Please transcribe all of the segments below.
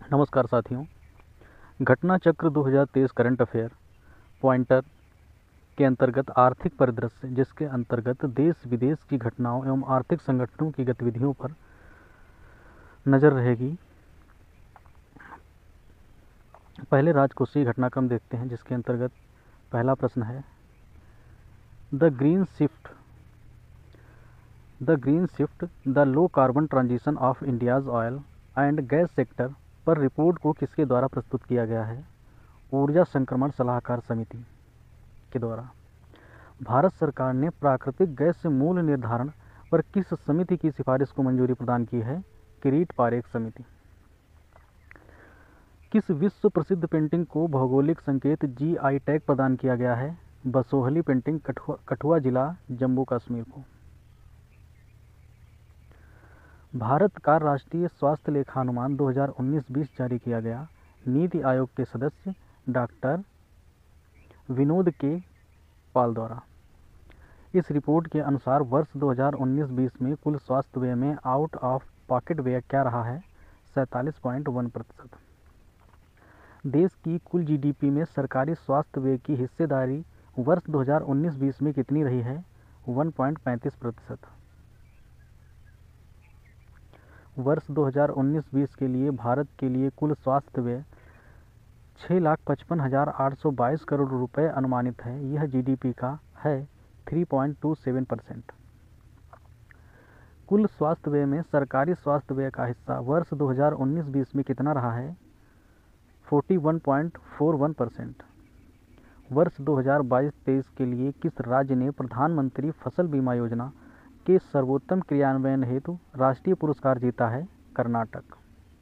नमस्कार साथियों। घटना चक्र 2023 करंट अफेयर पॉइंटर के अंतर्गत आर्थिक परिदृश्य, जिसके अंतर्गत देश विदेश की घटनाओं एवं आर्थिक संगठनों की गतिविधियों पर नज़र रहेगी। पहले राजकोषीय घटनाक्रम देखते हैं, जिसके अंतर्गत पहला प्रश्न है the green shift the low carbon transition of India's oil and gas sector पर रिपोर्ट को किसके द्वारा प्रस्तुत किया गया है? ऊर्जा संक्रमण सलाहकार समिति के द्वारा। भारत सरकार ने प्राकृतिक गैस से मूल्य निर्धारण पर किस समिति की सिफारिश को मंजूरी प्रदान की है? किरीट पारेख समिति। किस विश्व प्रसिद्ध पेंटिंग को भौगोलिक संकेत GI टैग प्रदान किया गया है? बसोहली पेंटिंग, कठुआ जिला, जम्मू कश्मीर को। भारत का राष्ट्रीय स्वास्थ्य लेखानुमान 2019-20 जारी किया गया। नीति आयोग के सदस्य डॉक्टर विनोद के पाल द्वारा। इस रिपोर्ट के अनुसार वर्ष 2019-20 में कुल स्वास्थ्य व्यय में आउट ऑफ पॉकेट व्यय क्या रहा है? 47.1%। देश की कुल GDP में सरकारी स्वास्थ्य व्यय की हिस्सेदारी वर्ष 2019-20 में कितनी रही है? 1.35%। वर्ष 2019-20 के लिए भारत के लिए कुल स्वास्थ्य व्यय 6,55,822 करोड़ रुपए अनुमानित है। यह GDP का है 3.27%। कुल स्वास्थ्य व्यय में सरकारी स्वास्थ्य व्यय का हिस्सा वर्ष 2019-20 में कितना रहा है? 41.41%। वर्ष 2022-23 के लिए किस राज्य ने प्रधानमंत्री फसल बीमा योजना के सर्वोत्तम क्रियान्वयन हेतु राष्ट्रीय पुरस्कार जीता है? कर्नाटक।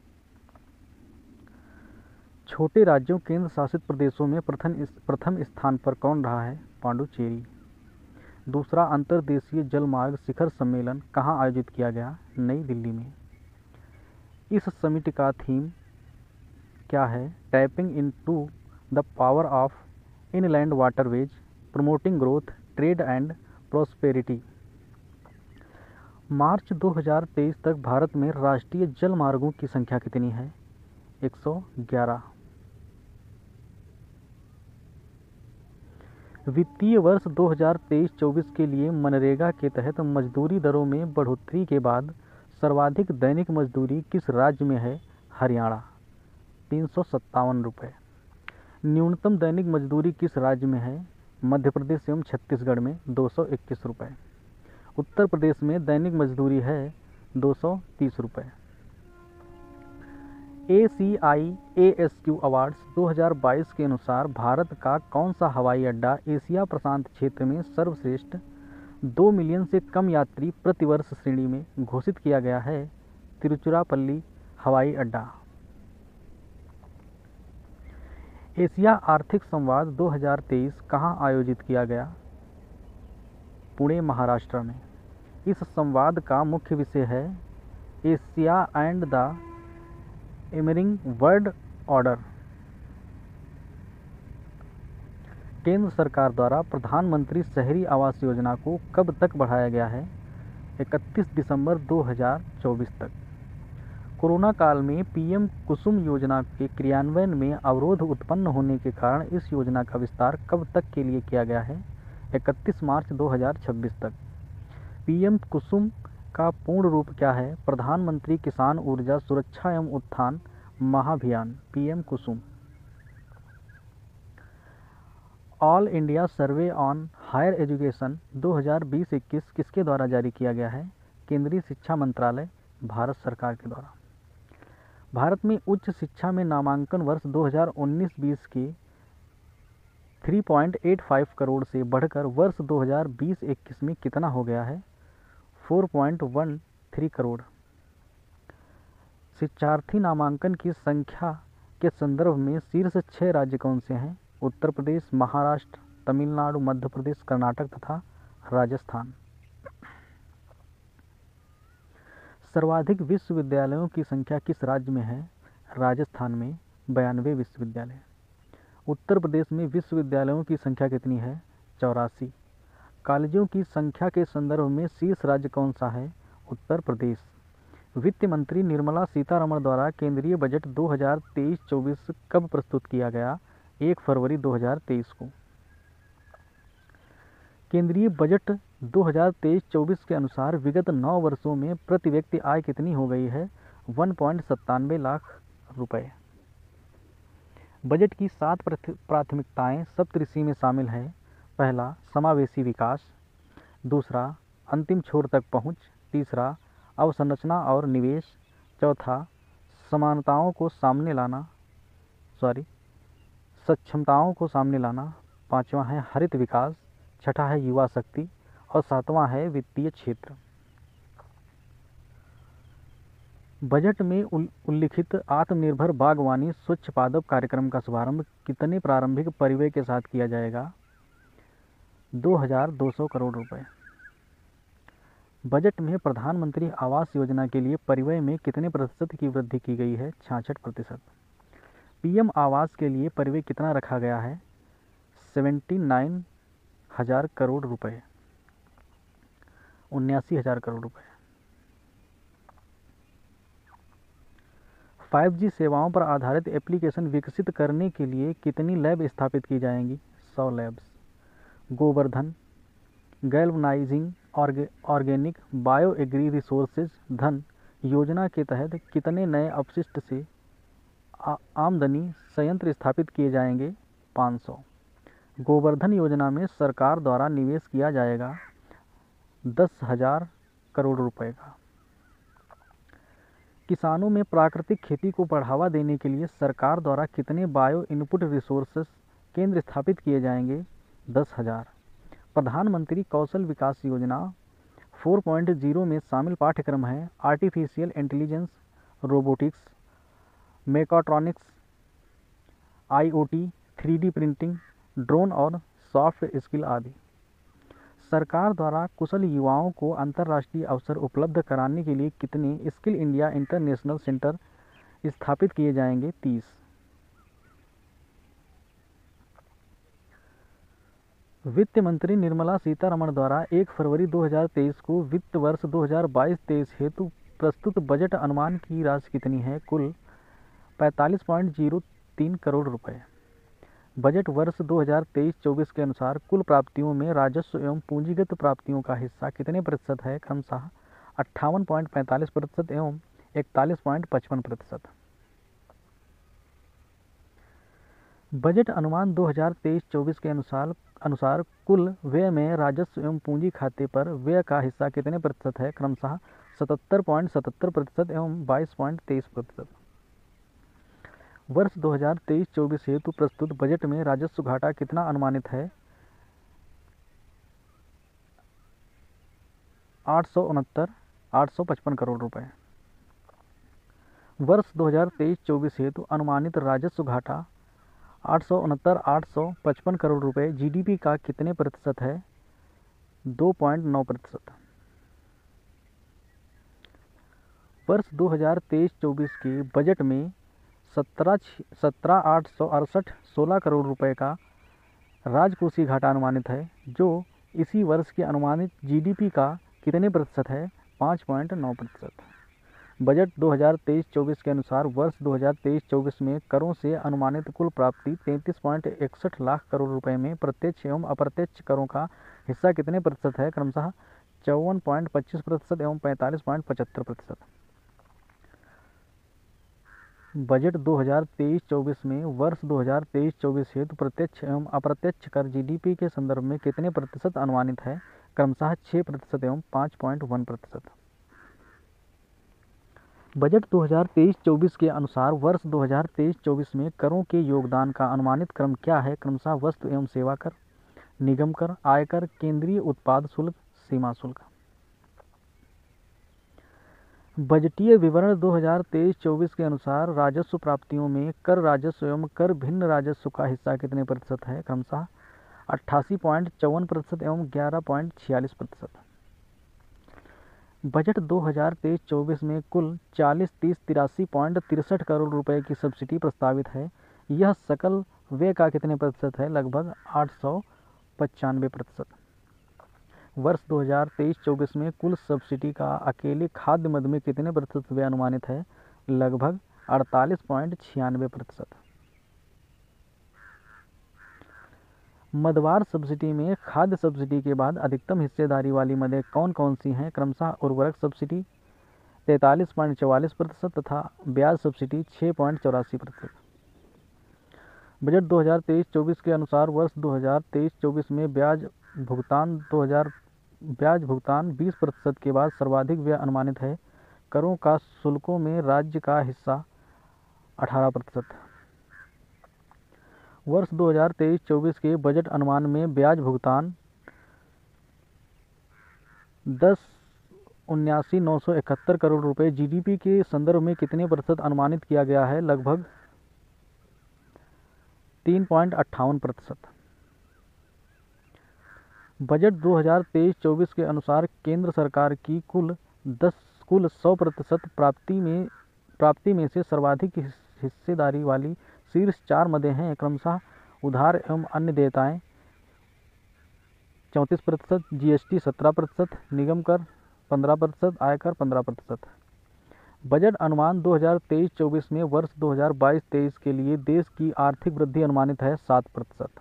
छोटे राज्यों केंद्र शासित प्रदेशों में प्रथम स्थान पर कौन रहा है? पांडुचेरी। दूसरा अंतर्देशीय जलमार्ग शिखर सम्मेलन कहाँ आयोजित किया गया? नई दिल्ली में। इस समिट का थीम क्या है? Tapping into the power of inland waterways, promoting growth, trade and prosperity. मार्च 2023 तक भारत में राष्ट्रीय जल मार्गों की संख्या कितनी है? 111। वित्तीय वर्ष 2023-24 के लिए मनरेगा के तहत मजदूरी दरों में बढ़ोतरी के बाद सर्वाधिक दैनिक मजदूरी किस राज्य में है? हरियाणा, 357 रुपये। न्यूनतम दैनिक मजदूरी किस राज्य में है? मध्य प्रदेश एवं छत्तीसगढ़ में 221 रुपये। उत्तर प्रदेश में दैनिक मजदूरी है 230 रुपये। ACI ASQ अवार्ड्स 2022 के अनुसार भारत का कौन सा हवाई अड्डा एशिया प्रशांत क्षेत्र में सर्वश्रेष्ठ 2 मिलियन से कम यात्री प्रतिवर्ष श्रेणी में घोषित किया गया है? तिरुचिरापल्ली हवाई अड्डा। एशिया आर्थिक संवाद 2023 कहाँ आयोजित किया गया? पुणे, महाराष्ट्र में। इस संवाद का मुख्य विषय है Asia and the emerging world order. केंद्र सरकार द्वारा प्रधानमंत्री शहरी आवास योजना को कब तक बढ़ाया गया है? 31 दिसंबर 2024 तक। कोरोना काल में PM कुसुम योजना के क्रियान्वयन में अवरोध उत्पन्न होने के कारण इस योजना का विस्तार कब तक के लिए किया गया है? 31 मार्च 2026 तक। PM कुसुम का पूर्ण रूप क्या है? प्रधानमंत्री किसान ऊर्जा सुरक्षा एवं उत्थान महाभियान, PM Kusum. All India survey on higher education 2020-21 किसके द्वारा जारी किया गया है? केंद्रीय शिक्षा मंत्रालय, भारत सरकार के द्वारा। भारत में उच्च शिक्षा में नामांकन वर्ष 2019-20 के 3.85 करोड़ से बढ़कर वर्ष 2020-21 में कितना हो गया है? 4.13 करोड़। शिक्षार्थी नामांकन की संख्या के संदर्भ में शीर्ष 6 राज्य कौन से हैं? उत्तर प्रदेश, महाराष्ट्र, तमिलनाडु, मध्य प्रदेश, कर्नाटक तथा राजस्थान। सर्वाधिक विश्वविद्यालयों की संख्या किस राज्य में है? राजस्थान में 92 विश्वविद्यालय। उत्तर प्रदेश में विश्वविद्यालयों की संख्या कितनी है? 84। कॉलेजों की संख्या के संदर्भ में शीर्ष राज्य कौन सा है? उत्तर प्रदेश। वित्त मंत्री निर्मला सीतारमण द्वारा केंद्रीय बजट 2023-24 कब प्रस्तुत किया गया? 1 फरवरी 2023 को। केंद्रीय बजट 2023-24 के अनुसार विगत 9 वर्षों में प्रति व्यक्ति आय कितनी हो गई है? 1.97 लाख रुपए। बजट की 7 प्राथमिकताएं सप्तऋषि में शामिल हैं। पहला, समावेशी विकास। दूसरा, अंतिम छोर तक पहुंच। तीसरा, अवसंरचना और निवेश। चौथा, सक्षमताओं को सामने लाना। पांचवा है हरित विकास। छठा है युवा शक्ति और सातवां है वित्तीय क्षेत्र। बजट में उल्लिखित आत्मनिर्भर बागवानी स्वच्छ पादप कार्यक्रम का शुभारंभ कितने प्रारंभिक परिव्यय के साथ किया जाएगा? 2200 करोड़ रुपए। बजट में प्रधानमंत्री आवास योजना के लिए परिव्यय में कितने प्रतिशत की वृद्धि की गई है? 66%। पीएम आवास के लिए परिव्यय कितना रखा गया है? 79,000 करोड़ रुपए, 79,000 करोड़ रुपए। 5G सेवाओं पर आधारित एप्लीकेशन विकसित करने के लिए कितनी लैब स्थापित की जाएंगी? 100 labs. Gobardhan galvanizing organic bio agri resources धन योजना के तहत कितने नए अपशिष्ट से आमदनी संयंत्र स्थापित किए जाएंगे? 500। गोवर्धन योजना में सरकार द्वारा निवेश किया जाएगा 10,000 करोड़ रुपए का। किसानों में प्राकृतिक खेती को बढ़ावा देने के लिए सरकार द्वारा कितने बायो इनपुट रिसोर्सेस केंद्र स्थापित किए जाएंगे? 10,000। प्रधानमंत्री कौशल विकास योजना 4.0 में शामिल पाठ्यक्रम है artificial intelligence, robotics, mechatronics, IoT, 3D printing, drone और सॉफ्ट स्किल आदि। सरकार द्वारा कुशल युवाओं को अंतर्राष्ट्रीय अवसर उपलब्ध कराने के लिए कितने स्किल इंडिया इंटरनेशनल सेंटर स्थापित किए जाएंगे? 30। वित्त मंत्री निर्मला सीतारमण द्वारा 1 फरवरी 2023 को वित्त वर्ष 2022-23 हेतु प्रस्तुत बजट अनुमान की राशि कितनी है? कुल 45.03 करोड़ रुपए। बजट वर्ष 2023-24 के अनुसार कुल प्राप्तियों में राजस्व एवं पूंजीगत प्राप्तियों का हिस्सा कितने प्रतिशत है? क्रमशः 58.45% एवं 41.55%। बजट अनुमान 2023-24 के अनुसार कुल व्यय में राजस्व एवं पूंजी खाते पर व्यय का हिस्सा कितने प्रतिशत है? क्रमशः 77.77% एवं 22.23%। वर्ष 2023-24 हेतु प्रस्तुत बजट में राजस्व घाटा कितना अनुमानित है? 855 करोड़ रुपए। वर्ष 2023-24 हेतु अनुमानित राजस्व घाटा 855 करोड़ रुपए जीडीपी का कितने प्रतिशत है? 2.9%। वर्ष 2023-24 के बजट में 17,868 करोड़ रुपए का राजकोषीय घाटा अनुमानित है, जो इसी वर्ष के अनुमानित जीडीपी का कितने प्रतिशत है? 5.9%। बजट 2023-24 के अनुसार वर्ष 2023-24 में करों से अनुमानित कुल प्राप्ति 33.61 लाख करोड़ रुपए में प्रत्यक्ष एवं अप्रत्यक्ष करों का हिस्सा कितने प्रतिशत है? क्रमशः 54.25% एवं 45.75%। बजट 2023-24 में वर्ष 2023-24 हेतु प्रत्यक्ष एवं अप्रत्यक्ष कर जीडीपी के संदर्भ में कितने प्रतिशत अनुमानित है? क्रमशः 6% एवं 5.1%। बजट 2023-24 के अनुसार वर्ष 2023-24 में करों के योगदान का अनुमानित क्रम क्या है? क्रमशः वस्तु एवं सेवा कर, निगम कर, आयकर, केंद्रीय उत्पाद शुल्क, सीमा शुल्क। बजटीय विवरण 2023-24 के अनुसार राजस्व प्राप्तियों में कर राजस्व एवं कर भिन्न राजस्व का हिस्सा कितने प्रतिशत है? क्रमशः 88.54% एवं 11.46%। बजट 2023-24 में कुल 40,30,83.63 करोड़ रुपए की सब्सिडी प्रस्तावित है। यह सकल व्यय का कितने प्रतिशत है? लगभग 895%। वर्ष 2023-24 में कुल सब्सिडी का अकेले खाद्य मद में कितने प्रतिशत व्यय अनुमानित है? लगभग 48.96%। मदवार सब्सिडी में खाद्य सब्सिडी के बाद अधिकतम हिस्सेदारी वाली मदें कौन कौन सी हैं? क्रमशः उर्वरक सब्सिडी 43.44% तथा ब्याज सब्सिडी 6.84%। बजट 2023-24 के अनुसार वर्ष 2023-24 में ब्याज भुगतान 20% के बाद सर्वाधिक व्यय अनुमानित है। करों का शुल्कों में राज्य का हिस्सा 18%। वर्ष 2023-24 के बजट अनुमान में ब्याज भुगतान 10,79,971 करोड़ रुपए जीडीपी के संदर्भ में कितने प्रतिशत अनुमानित किया गया है? लगभग 3.58%। बजट 2023-24 के अनुसार केंद्र सरकार की कुल 100% प्राप्ति में से सर्वाधिक हिस्सेदारी वाली शीर्ष 4 मदें हैं। क्रमशः उधार एवं अन्य देयताएं 34%, जीएसटी 17%, निगम कर 15%, आयकर 15%। बजट अनुमान 2023-24 में वर्ष 2022-23 के लिए देश की आर्थिक वृद्धि अनुमानित है 7%।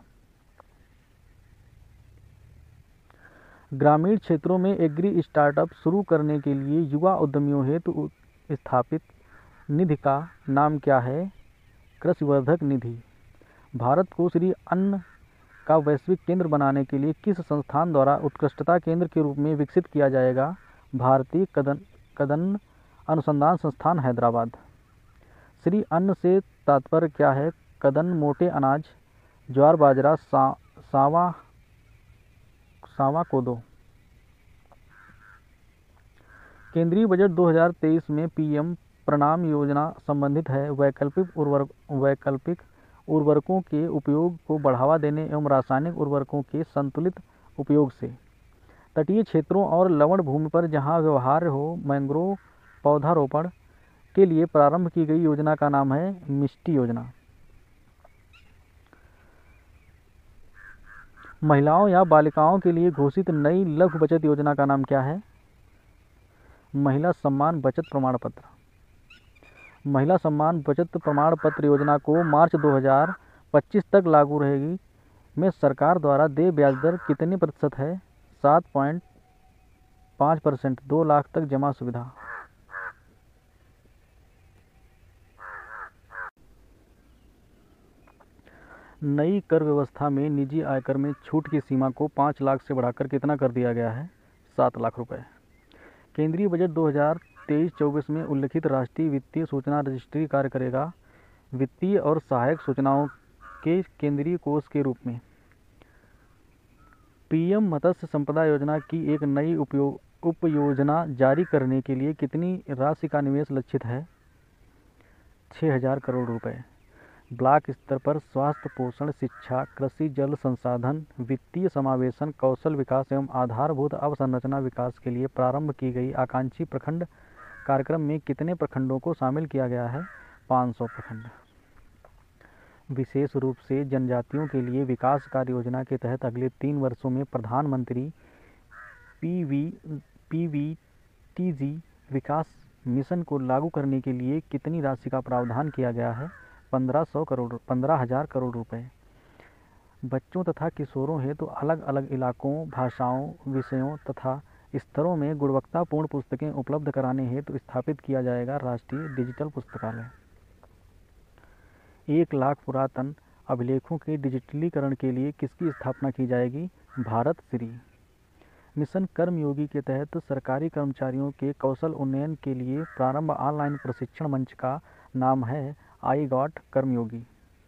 ग्रामीण क्षेत्रों में एग्री स्टार्टअप शुरू करने के लिए युवा उद्यमियों हेतु स्थापित निधि का नाम क्या है? कृषि वर्धक निधि। भारत को श्री अन्न का वैश्विक केंद्र बनाने के लिए किस संस्थान द्वारा उत्कृष्टता केंद्र के रूप में विकसित किया जाएगा? भारतीय कदन अनुसंधान संस्थान हैदराबाद। श्री अन्न से तात्पर्य क्या है? कदन मोटे अनाज, ज्वार बाजरा, सावा कोदो। केंद्रीय बजट 2023 में पीएम प्रणाम योजना संबंधित है वैकल्पिक उर्वरकों के उपयोग को बढ़ावा देने एवं रासायनिक उर्वरकों के संतुलित उपयोग से। तटीय क्षेत्रों और लवण भूमि पर जहां व्यवहार्य हो मैंग्रोव पौधारोपण के लिए प्रारंभ की गई योजना का नाम है मिष्टी योजना। महिलाओं या बालिकाओं के लिए घोषित नई लघु बचत योजना का नाम क्या है? महिला सम्मान बचत प्रमाण पत्र। महिला सम्मान बचत प्रमाण पत्र योजना को मार्च 2025 तक लागू रहेगी। में सरकार द्वारा देय ब्याज दर कितने प्रतिशत है? 7.5%। 2 लाख तक जमा सुविधा। नई कर व्यवस्था में निजी आयकर में छूट की सीमा को 5 लाख से बढ़ाकर कितना कर दिया गया है? 7 लाख रुपए। केंद्रीय बजट 2023-24 में उल्लिखित राष्ट्रीय वित्तीय सूचना रजिस्ट्री कार्य करेगा वित्तीय और सहायक सूचनाओं के केंद्रीय कोष के रूप में। पीएम मत्स्य संपदा योजना की एक नई उपयोजना जारी करने के लिए कितनी राशि का निवेश लक्षित है? 6,000 करोड़ रुपए। ब्लॉक स्तर पर स्वास्थ्य, पोषण, शिक्षा, कृषि, जल संसाधन, वित्तीय समावेशन, कौशल विकास एवं आधारभूत अवसंरचना विकास के लिए प्रारंभ की गई आकांक्षी प्रखंड कार्यक्रम में कितने प्रखंडों को शामिल किया गया है? 500 प्रखंड। विशेष रूप से जनजातियों के लिए विकास कार्य योजना के तहत अगले 3 वर्षों में प्रधानमंत्री पीवीटीजी विकास मिशन को लागू करने के लिए कितनी राशि का प्रावधान किया गया है? 15,000 करोड़ रुपए। बच्चों तथा किशोरों हेतु अलग अलग इलाकों, भाषाओं, विषयों तथा स्तरों में गुणवत्तापूर्ण पुस्तकें उपलब्ध कराने हेतु स्थापित किया जाएगा राष्ट्रीय डिजिटल पुस्तकालय। 1 लाख पुरातन अभिलेखों के डिजिटलीकरण के लिए किसकी स्थापना की जाएगी? भारत श्री। मिशन कर्मयोगी के तहत सरकारी कर्मचारियों के कौशल उन्नयन के लिए प्रारंभ ऑनलाइन प्रशिक्षण मंच का नाम है आई गॉट कर्मयोगी।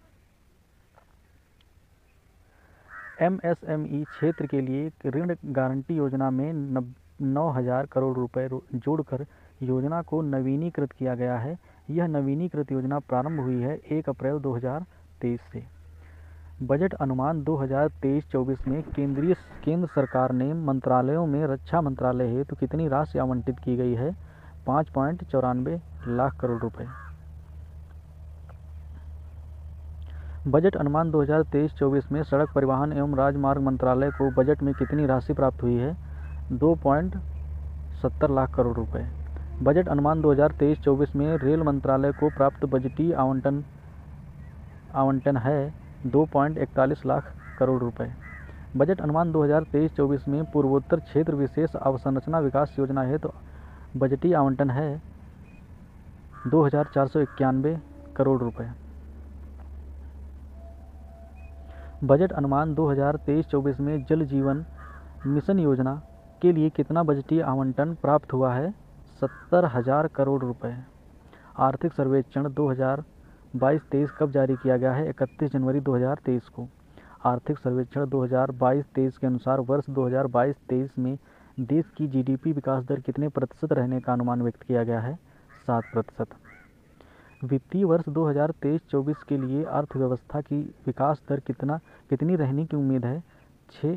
एमएसएमई क्षेत्र के लिए ऋण गारंटी योजना में 9,000 करोड़ रुपए जोड़कर योजना को नवीनीकृत किया गया है। यह नवीनीकृत योजना प्रारंभ हुई है 1 अप्रैल 2023 से। बजट अनुमान 2023-24 में केंद्र सरकार ने मंत्रालयों में रक्षा मंत्रालय हेतु कितनी राशि आवंटित की गई है? 5.94 लाख करोड़ रुपए। बजट अनुमान 2023-24 में सड़क परिवहन एवं राजमार्ग मंत्रालय को बजट में कितनी राशि प्राप्त हुई है? 2.70 लाख करोड़ रुपए। बजट अनुमान 2023-24 में रेल मंत्रालय को प्राप्त बजटीय आवंटन है 2.41 लाख करोड़ रुपए। बजट अनुमान 2023-24 में पूर्वोत्तर क्षेत्र विशेष अवसंरचना विकास योजना हेतु बजटीय आवंटन है 2,491 करोड़ रुपए। बजट अनुमान 2023-24 में जल जीवन मिशन योजना के लिए कितना बजटीय आवंटन प्राप्त हुआ है? 70,000 करोड़ रुपए। आर्थिक सर्वेक्षण 2022-23 कब जारी किया गया है? 31 जनवरी 2023 को। आर्थिक सर्वेक्षण 2022-23 के अनुसार वर्ष 2022-23 में देश की जीडीपी विकास दर कितने प्रतिशत रहने का अनुमान व्यक्त किया गया है? 7%। वित्तीय वर्ष 2023-24 के लिए अर्थव्यवस्था की विकास दर कितनी रहने की उम्मीद है? 6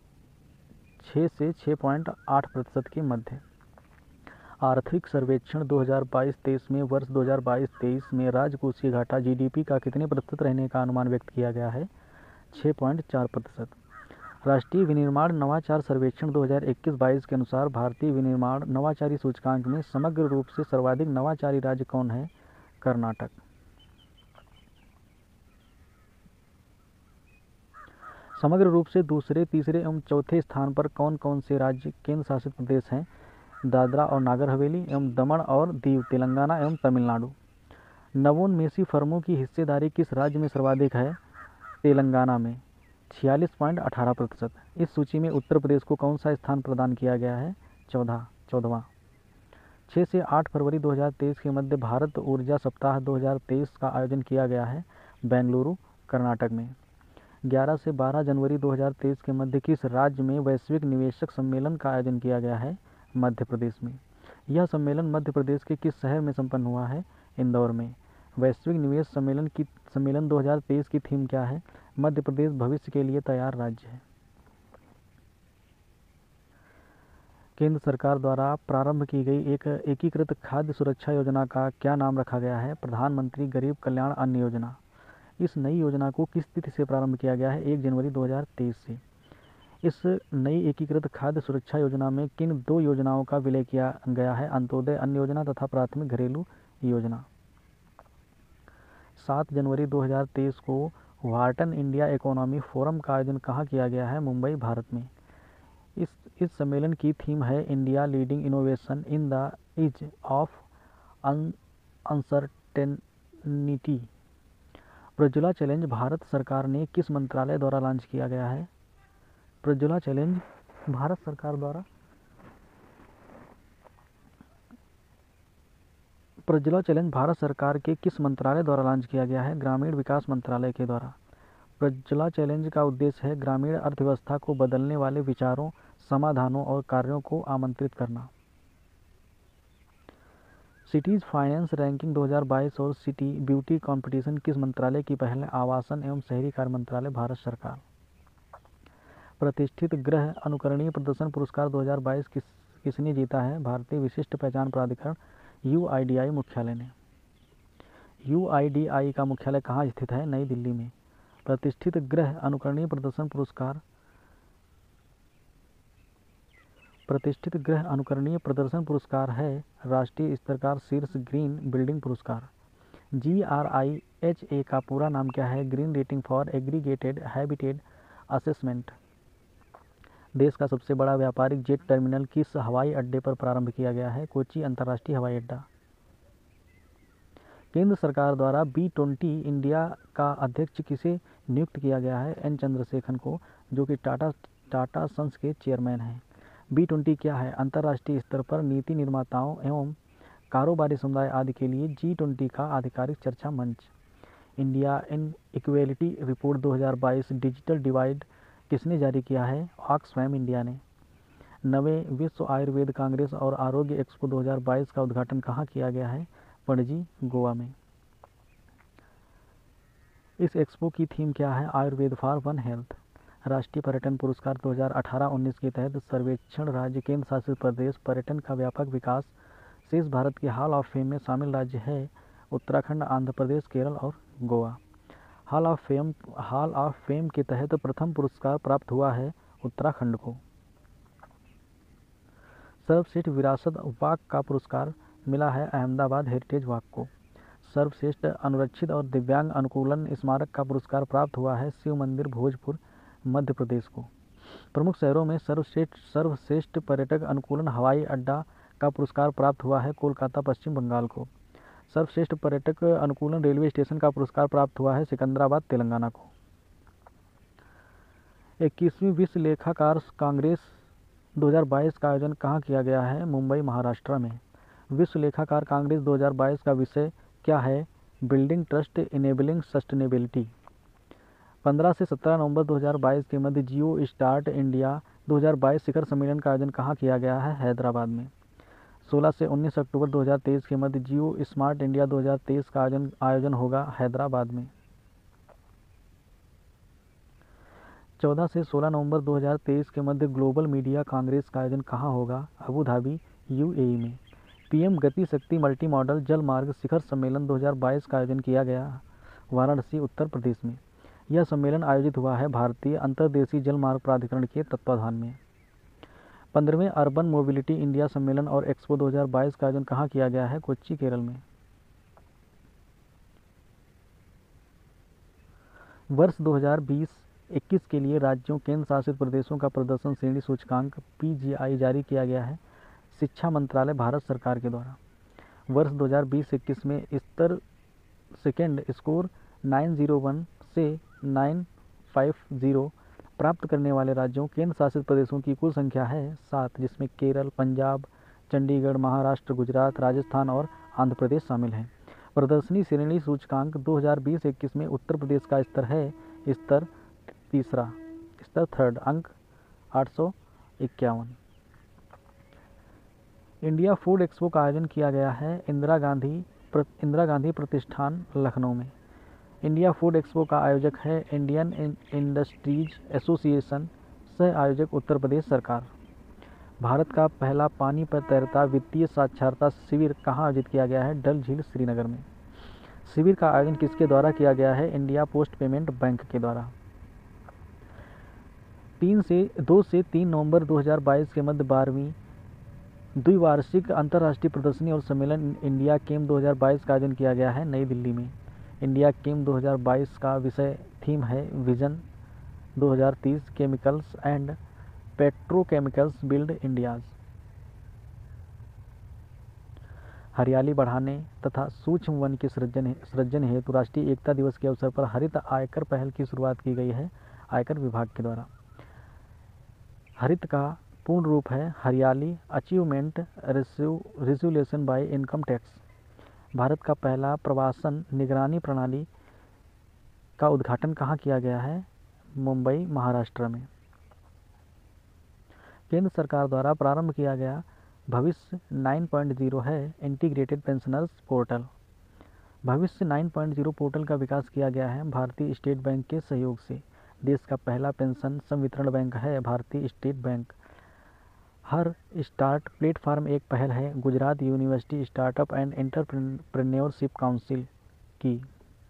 से 6.8% के मध्य। आर्थिक सर्वेक्षण 2022-23 में वर्ष 2022-23 में राजकोषीय घाटा जीडीपी का कितने प्रतिशत रहने का अनुमान व्यक्त किया गया है? 6.4%। राष्ट्रीय विनिर्माण नवाचार सर्वेक्षण 2021-22 के अनुसार भारतीय विनिर्माण नवाचारी सूचकांक में समग्र रूप से सर्वाधिक नवाचारी राज्य कौन है? कर्नाटक। समग्र रूप से दूसरे, तीसरे एवं चौथे स्थान पर कौन कौन से राज्य केंद्र शासित प्रदेश हैं? दादरा और नागर हवेली एवं दमन और दीव, तेलंगाना एवं तमिलनाडु। नवोन्मेषी फर्मों की हिस्सेदारी किस राज्य में सर्वाधिक है? तेलंगाना में 46.18%। इस सूची में उत्तर प्रदेश को कौन सा स्थान प्रदान किया गया है? 14वां। 6 से 8 फरवरी 2023 के मध्य भारत ऊर्जा सप्ताह 2023 का आयोजन किया गया है बेंगलुरु, कर्नाटक में। 11 से 12 जनवरी 2023 के मध्य किस राज्य में वैश्विक निवेशक सम्मेलन का आयोजन किया गया है? मध्य प्रदेश में। यह सम्मेलन मध्य प्रदेश के किस शहर में संपन्न हुआ है? इंदौर में। वैश्विक निवेश सम्मेलन 2023 की थीम क्या है? मध्य प्रदेश भविष्य के लिए तैयार राज्य है। केंद्र सरकार द्वारा प्रारंभ की गई एक एकीकृत खाद्य सुरक्षा योजना का क्या नाम रखा गया है? प्रधानमंत्री गरीब कल्याण अन्न योजना। इस नई योजना को किस तिथि से प्रारंभ किया गया है? 1 जनवरी 2023 से। इस नई एकीकृत खाद्य सुरक्षा योजना में किन 2 योजनाओं का विलय किया गया है? अंत्योदय अन्न योजना तथा प्राथमिक घरेलू योजना। 7 जनवरी 2023 को व्हार्टन इंडिया इकोनॉमी फोरम का आयोजन कहाँ किया गया है? मुंबई, भारत में। इस सम्मेलन की थीम है India leading innovation in the age of uncertainty. Prajwala challenge Bharat सरकार ने किस मंत्रालय द्वारा लॉन्च किया गया है? प्रज्वला चैलेंज भारत सरकार के किस मंत्रालय द्वारा लॉन्च किया गया है? ग्रामीण विकास मंत्रालय के द्वारा। प्रज्वला चैलेंज का उद्देश्य है ग्रामीण अर्थव्यवस्था को बदलने वाले विचारों, समाधानों और कार्यों को आमंत्रित करना। सिटीज फाइनेंस रैंकिंग 2022 और सिटी ब्यूटी कंपटीशन किस मंत्रालय की पहल है? आवासन एवं शहरी कार्य मंत्रालय, भारत सरकार। प्रतिष्ठित गृह अनुकरणीय प्रदर्शन पुरस्कार 2022 किसने जीता है? भारतीय विशिष्ट पहचान प्राधिकरण UIDAI मुख्यालय ने। UIDAI का मुख्यालय कहाँ स्थित है? नई दिल्ली में। प्रतिष्ठित गृह अनुकरणीय प्रदर्शन पुरस्कार है राष्ट्रीय स्तर का शीर्ष ग्रीन बिल्डिंग पुरस्कार। GRIHA का पूरा नाम क्या है? Green rating for aggregated habitat assessment. देश का सबसे बड़ा व्यापारिक जेट टर्मिनल किस हवाई अड्डे पर प्रारंभ किया गया है? कोची अंतर्राष्ट्रीय हवाई अड्डा। केंद्र सरकार द्वारा B20 इंडिया का अध्यक्ष किसे नियुक्त किया गया है? N चंद्रशेखरन को, जो कि टाटा सन्स के चेयरमैन हैं। B20 क्या है? अंतर्राष्ट्रीय स्तर पर नीति निर्माताओं एवं कारोबारी समुदाय आदि के लिए G20 का आधिकारिक चर्चा मंच। India inequality report 2022 digital divide किसने जारी किया है? ऑक्सफैम इंडिया ने। 9वें विश्व आयुर्वेद कांग्रेस और आरोग्य एक्सपो 2022 का उद्घाटन कहाँ किया गया है? पणजी, गोवा में। इस एक्सपो की थीम क्या है? Ayurveda for one health. राष्ट्रीय पर्यटन पुरस्कार 2018-19 के तहत सर्वेक्षण राज्य केंद्र शासित प्रदेश पर्यटन का व्यापक विकास शेष भारत के हॉल ऑफ फेम में शामिल राज्य है उत्तराखंड, आंध्र प्रदेश, केरल और गोवा। हॉल ऑफ फेम के तहत प्रथम पुरस्कार प्राप्त हुआ है उत्तराखंड को। सर्वश्रेष्ठ विरासत वॉक का पुरस्कार मिला है अहमदाबाद हेरिटेज वॉक को। सर्वश्रेष्ठ अनुरक्षित और दिव्यांग अनुकूलन स्मारक का पुरस्कार प्राप्त हुआ है शिव मंदिर भोजपुर मध्य प्रदेश को। प्रमुख शहरों में सर्वश्रेष्ठ पर्यटक अनुकूलन हवाई अड्डा का पुरस्कार प्राप्त हुआ है कोलकाता पश्चिम बंगाल को। सर्वश्रेष्ठ पर्यटक अनुकूलन रेलवे स्टेशन का पुरस्कार प्राप्त हुआ है सिकंदराबाद तेलंगाना को। 21वीं विश्व लेखाकार कांग्रेस 2022 का आयोजन कहाँ किया गया है? मुंबई महाराष्ट्र में। विश्व लेखाकार कांग्रेस 2022 का विषय क्या है? Building trust enabling sustainability. 15 से 17 नवंबर 2022 के मध्य जियो स्टार्ट इंडिया 2022 शिखर सम्मेलन का आयोजन कहाँ किया गया है? हैदराबाद में। 16 से 19 अक्टूबर 2023 के मध्य जियो स्मार्ट इंडिया 2023 का आयोजन होगा हैदराबाद में। 14 से 16 नवंबर 2023 के मध्य ग्लोबल मीडिया कांग्रेस का आयोजन कहाँ होगा? अबू धाबी यूएई में। PM Gati Shakti multi modal जल मार्ग शिखर सम्मेलन 2022 का आयोजन किया गया वाराणसी उत्तर प्रदेश में। यह सम्मेलन आयोजित हुआ है भारतीय अंतर्देशीय जल मार्ग प्राधिकरण के तत्वाधान में। 15वें अर्बन मोबिलिटी इंडिया सम्मेलन और एक्सपो 2022 का आयोजन कहाँ किया गया है? कोच्चि केरल में। वर्ष 2020-21 के लिए राज्यों केंद्र शासित प्रदेशों का प्रदर्शन श्रेणी सूचकांक PGI जारी किया गया है शिक्षा मंत्रालय भारत सरकार के द्वारा। वर्ष 2020-21 में स्तर सेकेंड स्कोर 901 से 950 प्राप्त करने वाले राज्यों केंद्र शासित प्रदेशों की कुल संख्या है 7, जिसमें केरल, पंजाब, चंडीगढ़, महाराष्ट्र, गुजरात, राजस्थान और आंध्र प्रदेश शामिल हैं। प्रदर्शनी श्रेणी सूचकांक 2020-21 में उत्तर प्रदेश का स्तर है स्तर तीसरा, स्तर थर्ड, अंक 851। इंडिया फूड एक्सपो का आयोजन किया गया है इंदिरा गांधी प्रतिष्ठान लखनऊ में। इंडिया फूड एक्सपो का आयोजक है इंडियन इंडस्ट्रीज एसोसिएशन, सह आयोजक उत्तर प्रदेश सरकार। भारत का पहला पानी पर तैरता वित्तीय साक्षरता शिविर कहाँ आयोजित किया गया है? डल झील श्रीनगर में। शिविर का आयोजन किसके द्वारा किया गया है? इंडिया पोस्ट पेमेंट बैंक के द्वारा। 2 से 3 नवंबर 2022 के मध्य 12वीं द्विवार्षिक अंतर्राष्ट्रीय प्रदर्शनी और सम्मेलन इंडिया केम 2022 का आयोजन किया गया है नई दिल्ली में। इंडिया केम 2022 का विषय थीम है vision 2030 chemicals and petrochemicals build India's. हरियाली बढ़ाने तथा सूक्ष्म वन के सृजन हेतु राष्ट्रीय एकता दिवस के अवसर पर हरित आयकर पहल की शुरुआत की गई है आयकर विभाग के द्वारा। हरित का पूर्ण रूप है Hariyali achievement resolution by income tax. Bharat का पहला प्रवासन निगरानी प्रणाली का उद्घाटन कहाँ किया गया है? मुंबई महाराष्ट्र में। केंद्र सरकार द्वारा प्रारंभ किया गया भविष्य 9.0 है इंटीग्रेटेड पेंशनर्स पोर्टल। भविष्य 9.0 पोर्टल का विकास किया गया है भारतीय स्टेट बैंक के सहयोग से। देश का पहला पेंशन संवितरण बैंक है भारतीय state bank. Her start platform एक पहल है Gujarat university startup and entrepreneurship council की।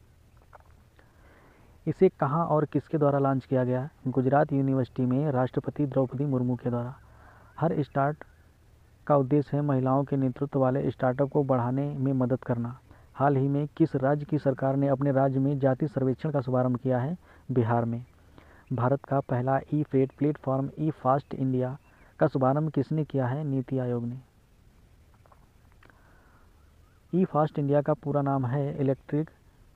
इसे कहाँ और किसके द्वारा लॉन्च किया गया? गुजरात यूनिवर्सिटी में राष्ट्रपति द्रौपदी मुर्मू के द्वारा। हर स्टार्ट का उद्देश्य है महिलाओं के नेतृत्व वाले स्टार्टअप को बढ़ाने में मदद करना। हाल ही में किस राज्य की सरकार ने अपने राज्य में जाति सर्वेक्षण का शुभारंभ किया है? बिहार में। भारत का पहला e freight platform e fast India का शुभारंभ किसने किया है? नीति आयोग ने। ई फास्ट इंडिया का पूरा नाम है electric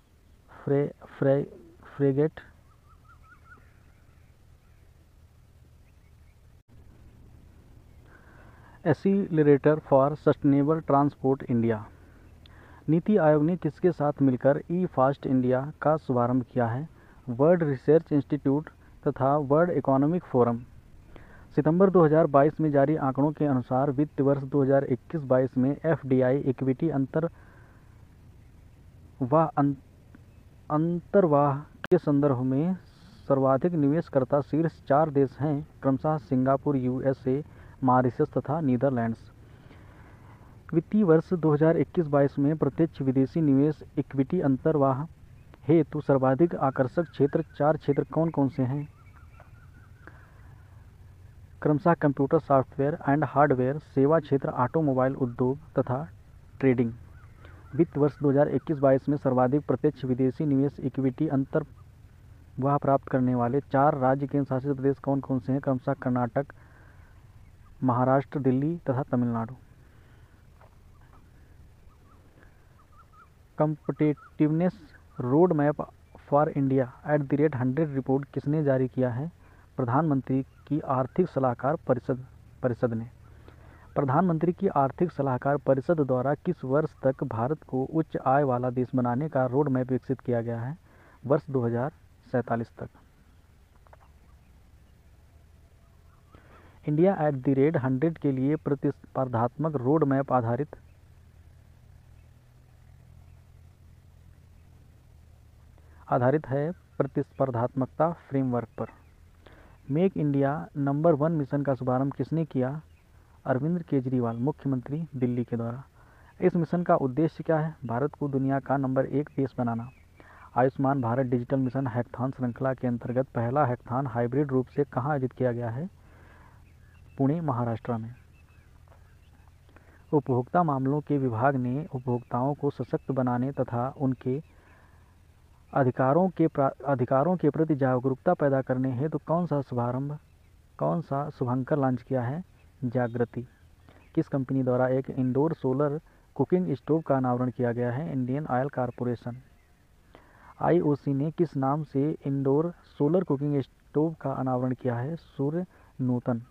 freight accelerator for sustainable transport India. NITI Aayog ने किसके साथ मिलकर ई फास्ट इंडिया का शुभारंभ किया है? वर्ल्ड रिसर्च इंस्टीट्यूट तथा वर्ल्ड इकोनॉमिक फोरम। सितंबर 2022 में जारी आंकड़ों के अनुसार वित्त वर्ष 2021-22 में एफडीआई इक्विटी अंतर्वाह के संदर्भ में सर्वाधिक निवेशकर्ता शीर्ष 4 देश हैं क्रमशः सिंगापुर, यूएसए, मॉरिशस तथा नीदरलैंड्स। वित्तीय वर्ष 2021-22 में प्रत्यक्ष विदेशी निवेश इक्विटी अंतर्वाह हेतु सर्वाधिक आकर्षक क्षेत्र 4 क्षेत्र कौन कौन से हैं? क्रमशः कंप्यूटर सॉफ्टवेयर एंड हार्डवेयर, सेवा क्षेत्र, ऑटोमोबाइल उद्योग तथा ट्रेडिंग। वित्त वर्ष 2021-22 में सर्वाधिक प्रत्यक्ष विदेशी निवेश इक्विटी अंतर्वाह प्राप्त करने वाले 4 राज्य केंद्र शासित प्रदेश कौन कौन से हैं? क्रमशः कर्नाटक, महाराष्ट्र, दिल्ली तथा Tamil Nadu. Competitiveness road map for India @100 report किसने जारी किया है? प्रधानमंत्री की आर्थिक सलाहकार परिषद ने। प्रधानमंत्री की आर्थिक सलाहकार परिषद द्वारा किस वर्ष तक भारत को उच्च आय वाला देश बनाने का रोड मैप विकसित किया गया है? वर्ष 2047 तक। इंडिया @100 के लिए प्रतिस्पर्धात्मक रोड मैप आधारित है प्रतिस्पर्धात्मकता फ्रेमवर्क पर। मेक इंडिया नंबर 1 मिशन का शुभारंभ किसने किया? अरविंद केजरीवाल, मुख्यमंत्री दिल्ली के द्वारा। इस मिशन का उद्देश्य क्या है? भारत को दुनिया का नंबर 1 देश बनाना। Ayushman Bharat digital mission hackathon श्रृंखला के अंतर्गत पहला हैकाथॉन हाइब्रिड रूप से कहाँ आयोजित किया गया है? पुणे, महाराष्ट्र में। उपभोक्ता मामलों के विभाग ने उपभोक्ताओं को सशक्त बनाने तथा उनके अधिकारों के प्रति जागरूकता पैदा करने हेतु कौन सा शुभांकर लॉन्च किया है? जागृति। किस कंपनी द्वारा एक इंडोर सोलर कुकिंग स्टोव का अनावरण किया गया है? Indian oil corporation. आईओसी ने किस नाम से इंडोर सोलर कुकिंग स्टोव का अनावरण किया है? सूर्य नूतन।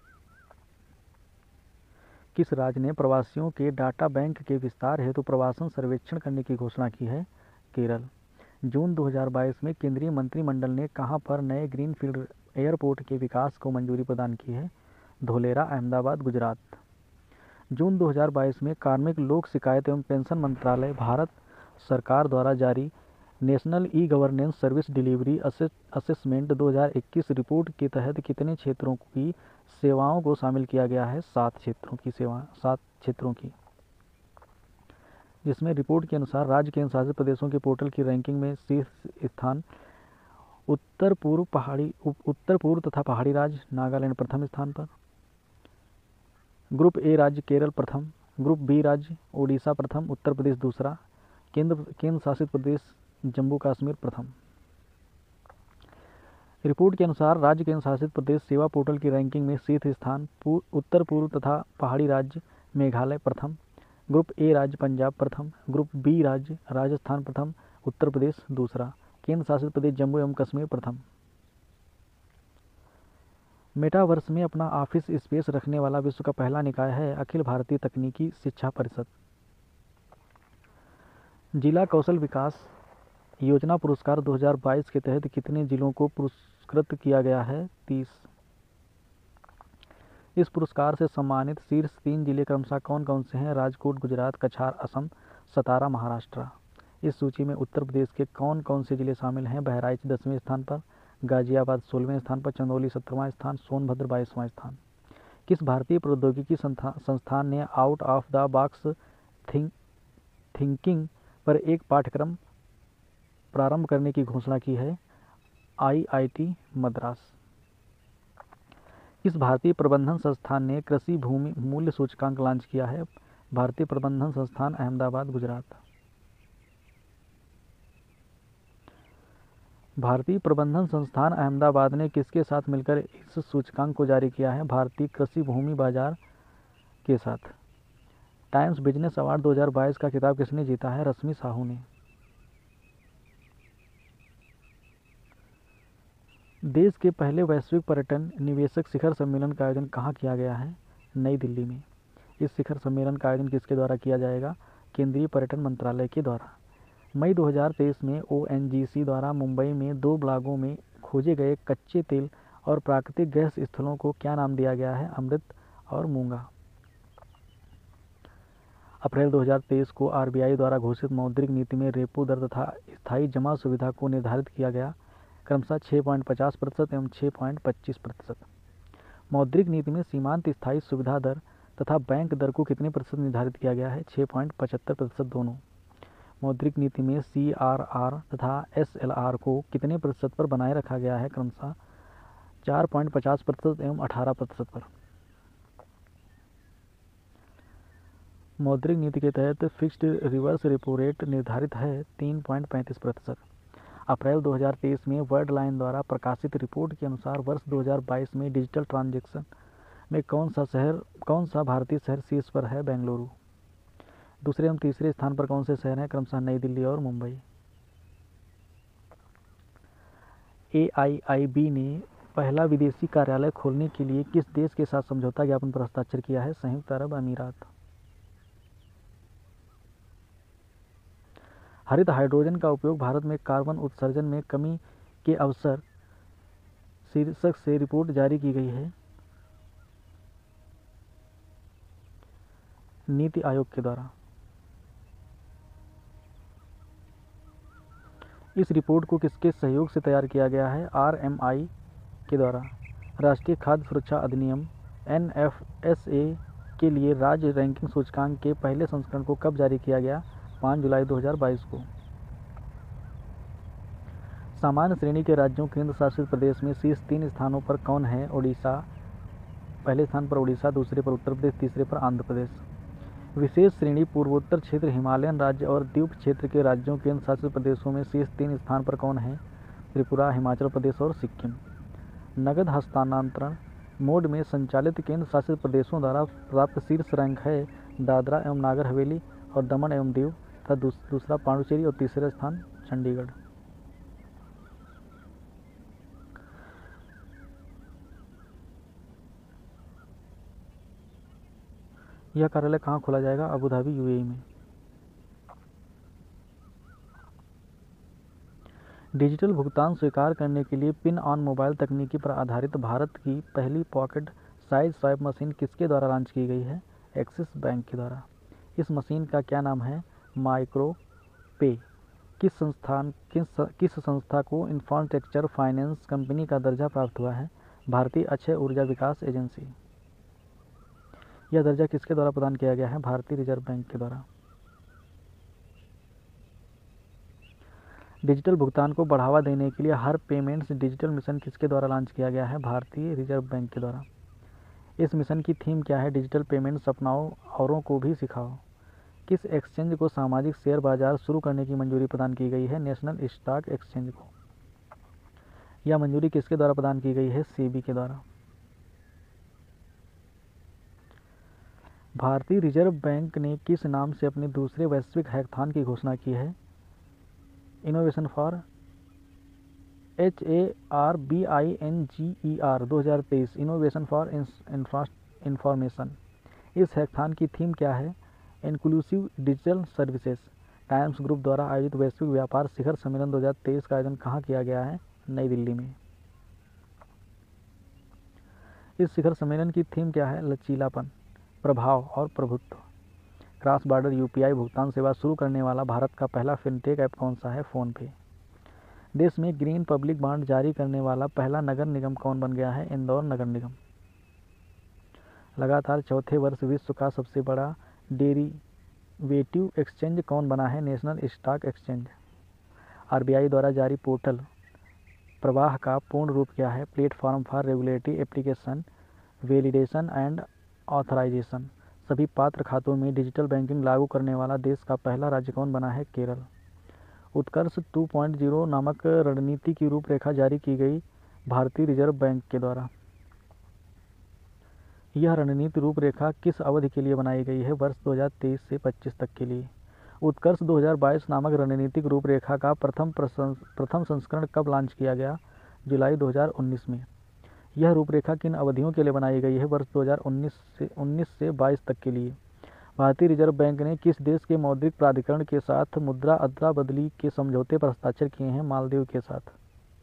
किस राज्य ने प्रवासियों के डाटा बैंक के विस्तार हेतु प्रवासन सर्वेक्षण करने की घोषणा की है? केरल। जून 2022 में केंद्रीय मंत्रिमंडल ने कहां पर नए ग्रीनफील्ड एयरपोर्ट के विकास को मंजूरी प्रदान की है? धोलेरा, अहमदाबाद, गुजरात। जून 2022 में कार्मिक लोक शिकायत एवं पेंशन मंत्रालय भारत सरकार द्वारा जारी national e governance service delivery assessment 2021 report के तहत कितने क्षेत्रों की सेवाओं को शामिल किया गया है? 7 क्षेत्रों की, जिसमें रिपोर्ट के अनुसार राज्य केंद्र शासित प्रदेशों के पोर्टल की रैंकिंग में शीर्ष स्थान उत्तर पूर्व तथा पहाड़ी राज्य नागालैंड प्रथम स्थान पर, ग्रुप ए राज्य केरल प्रथम, ग्रुप बी राज्य ओडिशा प्रथम, उत्तर प्रदेश दूसरा, केंद्र शासित प्रदेश जम्मू कश्मीर प्रथम। रिपोर्ट के अनुसार राज्य केंद्र शासित प्रदेश सेवा पोर्टल की रैंकिंग में शीर्ष स्थान उत्तर पूर्व तथा पहाड़ी राज्य मेघालय प्रथम, ग्रुप ए राज्य पंजाब प्रथम, ग्रुप बी राज्य राजस्थान प्रथम, उत्तर प्रदेश दूसरा, केंद्र शासित प्रदेश जम्मू एवं कश्मीर प्रथम। मेटावर्स में अपना ऑफिस स्पेस रखने वाला विश्व का पहला निकाय है अखिल भारतीय तकनीकी शिक्षा परिषद। जिला कौशल विकास योजना पुरस्कार 2022 के तहत कितने जिलों को पुरस्कृत किया गया है? 30। इस पुरस्कार से सम्मानित शीर्ष 3 जिले क्रमशः कौन कौन से हैं? राजकोट गुजरात, कछार असम, सतारा महाराष्ट्र। इस सूची में उत्तर प्रदेश के कौन कौन से जिले शामिल हैं? बहराइच 10वें स्थान पर, गाजियाबाद 16वें स्थान पर, चंदौली 17वां स्थान, सोनभद्र 22वां स्थान। किस भारतीय प्रौद्योगिकी संस्थान ने out of the box thinking पर एक पाठ्यक्रम प्रारंभ करने की घोषणा की है? आईआईटी मद्रास। किस भारतीय प्रबंधन संस्थान ने कृषि भूमि मूल्य सूचकांक लॉन्च किया है? भारतीय प्रबंधन संस्थान अहमदाबाद, गुजरात। भारतीय प्रबंधन संस्थान अहमदाबाद ने किसके साथ मिलकर इस सूचकांक को जारी किया है? भारतीय कृषि भूमि बाजार के साथ। टाइम्स बिजनेस अवार्ड 2022 का खिताब किसने जीता है? रश्मि साहू ने। देश के पहले वैश्विक पर्यटन निवेशक शिखर सम्मेलन का आयोजन कहाँ किया गया है? नई दिल्ली में। इस शिखर सम्मेलन का आयोजन किसके द्वारा किया जाएगा? केंद्रीय पर्यटन मंत्रालय के द्वारा। मई 2023 में ओएनजीसी द्वारा मुंबई में 2 ब्लॉकों में खोजे गए कच्चे तेल और प्राकृतिक गैस स्थलों को क्या नाम दिया गया है? अमृत और मूंगा। अप्रैल 2023 को आरबीआई द्वारा घोषित मौद्रिक नीति में रेपो दर तथा स्थायी जमा सुविधा को निर्धारित किया गया क्रमशः 6.50% एवं 6.25%। मौद्रिक नीति में सीमांत स्थायी सुविधा दर तथा बैंक दर को कितने प्रतिशत निर्धारित किया गया है? 6.75% दोनों। मौद्रिक नीति में सीआरआर तथा एसएलआर को कितने प्रतिशत पर बनाए रखा गया है? क्रमशः 4.50% एवं 18% पर। मौद्रिक नीति के तहत फिक्स्ड रिवर्स रेपो रेट निर्धारित है 3.35%। अप्रैल 2023 में वर्ल्ड लाइन द्वारा प्रकाशित रिपोर्ट के अनुसार वर्ष 2022 में डिजिटल ट्रांजैक्शन में कौन सा भारतीय शहर शीर्ष पर है? बेंगलुरु। दूसरे एवं तीसरे स्थान पर कौन से शहर हैं? क्रमशः नई दिल्ली और मुंबई। AIIB ने पहला विदेशी कार्यालय खोलने के लिए किस देश के साथ समझौता ज्ञापन पर हस्ताक्षर किया है? संयुक्त अरब अमीरात। हरित हाइड्रोजन का उपयोग भारत में कार्बन उत्सर्जन में कमी के अवसर शीर्षक से रिपोर्ट जारी की गई है नीति आयोग के द्वारा। इस रिपोर्ट को किसके सहयोग से तैयार किया गया है? RMI के द्वारा। राष्ट्रीय खाद्य सुरक्षा अधिनियम NFSA के लिए राज्य रैंकिंग सूचकांक के पहले संस्करण को कब जारी किया गया? 5 जुलाई 2022 को। सामान्य श्रेणी के राज्यों केंद्र शासित प्रदेश में शीर्ष 3 स्थानों पर कौन है? ओडिशा। पहले स्थान पर ओडिशा, दूसरे पर उत्तर प्रदेश, तीसरे पर आंध्र प्रदेश। विशेष श्रेणी पूर्वोत्तर क्षेत्र, हिमालयन राज्य और द्वीप क्षेत्र के राज्यों केंद्र शासित प्रदेशों में शीर्ष 3 स्थान पर कौन है? त्रिपुरा, हिमाचल प्रदेश और सिक्किम। नगद हस्तांतरण मोड में संचालित केंद्र शासित प्रदेशों द्वारा प्राप्त शीर्ष रैंक है दादरा एवं नागर हवेली और दमन एवं दीव तथा दूसरा पांडुचेरी और तीसरा स्थान चंडीगढ़। यह कार्यालय कहाँ खोला जाएगा? अबू धाबी, UAE में। डिजिटल भुगतान स्वीकार करने के लिए पिन ऑन मोबाइल तकनीकी पर आधारित भारत की पहली पॉकेट साइज स्वाइप मशीन किसके द्वारा लॉन्च की गई है? एक्सिस बैंक के द्वारा। इस मशीन का क्या नाम है? माइक्रो पे। किस संस्था को इंफ्रास्ट्रक्चर फाइनेंस कंपनी का दर्जा प्राप्त हुआ है? भारतीय अक्षय ऊर्जा विकास एजेंसी। यह दर्जा किसके द्वारा प्रदान किया गया है? भारतीय रिजर्व बैंक के द्वारा। डिजिटल भुगतान को बढ़ावा देने के लिए हर पेमेंट्स डिजिटल मिशन किसके द्वारा लॉन्च किया गया है? भारतीय रिजर्व बैंक के द्वारा। इस मिशन की थीम क्या है? डिजिटल पेमेंट्स अपनाओ, औरों को भी सिखाओ। किस एक्सचेंज को सामाजिक शेयर बाजार शुरू करने की मंजूरी प्रदान की गई है? नेशनल स्टॉक एक्सचेंज को। यह मंजूरी किसके द्वारा प्रदान की गई है? सेबी के द्वारा। भारतीय रिजर्व बैंक ने किस नाम से अपने दूसरे वैश्विक हैकाथॉन की घोषणा की है? Innovation for HARBINGER 2023। Innovation for information. इस हैकाथॉन की थीम क्या है? Inclusive digital services. Times group द्वारा आयोजित वैश्विक व्यापार शिखर सम्मेलन 2023 का आयोजन कहाँ किया गया है? नई दिल्ली में। इस शिखर सम्मेलन की थीम क्या है? लचीलापन, प्रभाव और प्रभुत्व। क्रॉस बॉर्डर UPI भुगतान सेवा शुरू करने वाला भारत का पहला फिनटेक ऐप कौन सा है? फोनपे। देश में ग्रीन पब्लिक बॉन्ड जारी करने वाला पहला नगर निगम कौन बन गया है? इंदौर नगर निगम। लगातार चौथे वर्ष विश्व का सबसे बड़ा डेरिवेटिव एक्सचेंज कौन बना है? National stock exchange. RBI द्वारा जारी पोर्टल प्रवाह का पूर्ण रूप क्या है? Platform for regulatory application validation and authorization. सभी पात्र खातों में डिजिटल बैंकिंग लागू करने वाला देश का पहला राज्य कौन बना है? केरल। उत्कर्ष 2.0 नामक रणनीति की रूपरेखा जारी की गई भारतीय रिजर्व बैंक के द्वारा। यह रणनीति रूपरेखा किस अवधि के लिए बनाई गई है? वर्ष 2023 से 25 तक के लिए। उत्कर्ष 2022 नामक रणनीतिक रूपरेखा का प्रथम संस्करण कब लॉन्च किया गया? जुलाई 2019 में। यह रूपरेखा किन अवधियों के लिए बनाई गई है? वर्ष 2019 से 22 तक के लिए। भारतीय रिजर्व बैंक ने किस देश के मौद्रिक प्राधिकरण के साथ मुद्रा अदला बदली के समझौते पर हस्ताक्षर किए हैं? मालदीव के साथ।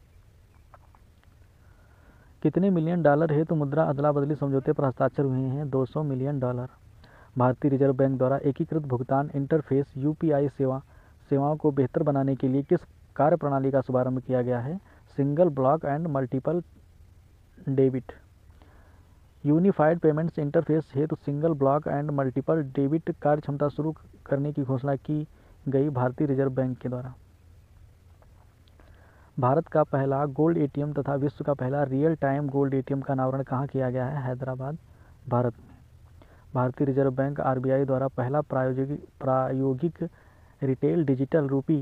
कितने मिलियन डॉलर हेतु मुद्रा अदला बदली समझौते पर हस्ताक्षर हुए हैं? 200 मिलियन डॉलर। भारतीय रिजर्व बैंक द्वारा एकीकृत भुगतान इंटरफेस UPI सेवाओं को बेहतर बनाने के लिए किस कार्यप्रणाली का शुभारंभ किया गया है? Single block and multiple debit. Unified payments interface हेतु single block and multiple debit कार्यक्षमता शुरू करने की घोषणा की गई भारतीय रिजर्व बैंक के द्वारा। भारत का पहला गोल्ड एटीएम तथा विश्व का पहला रियल टाइम गोल्ड एटीएम का अनावरण कहाँ किया गया है? हैदराबाद, भारत में। भारतीय रिजर्व बैंक आरबीआई द्वारा पहला प्रायोगिक रिटेल डिजिटल रूपी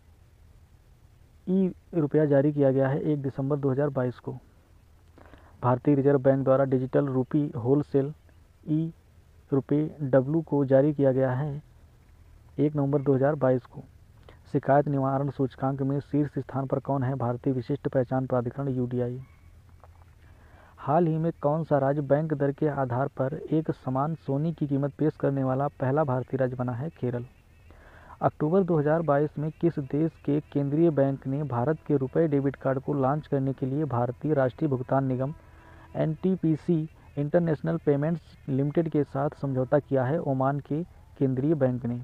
ई रुपया जारी किया गया है 1 दिसंबर 2022 को। भारतीय रिजर्व बैंक द्वारा डिजिटल रूपी होलसेल ई रुपये डब्लू को जारी किया गया है 1 नवंबर 2022 को। शिकायत निवारण सूचकांक में शीर्ष स्थान पर कौन है? भारतीय विशिष्ट पहचान प्राधिकरण यूडीआई। हाल ही में कौन सा राज्य बैंक दर के आधार पर एक समान सोने की कीमत पेश करने वाला पहला भारतीय राज्य बना है? केरल। अक्टूबर 2022 में किस देश के केंद्रीय बैंक ने भारत के रुपए डेबिट कार्ड को लॉन्च करने के लिए भारतीय राष्ट्रीय भुगतान निगम एनटीपीसी इंटरनेशनल पेमेंट्स लिमिटेड के साथ समझौता किया है? ओमान के केंद्रीय बैंक ने।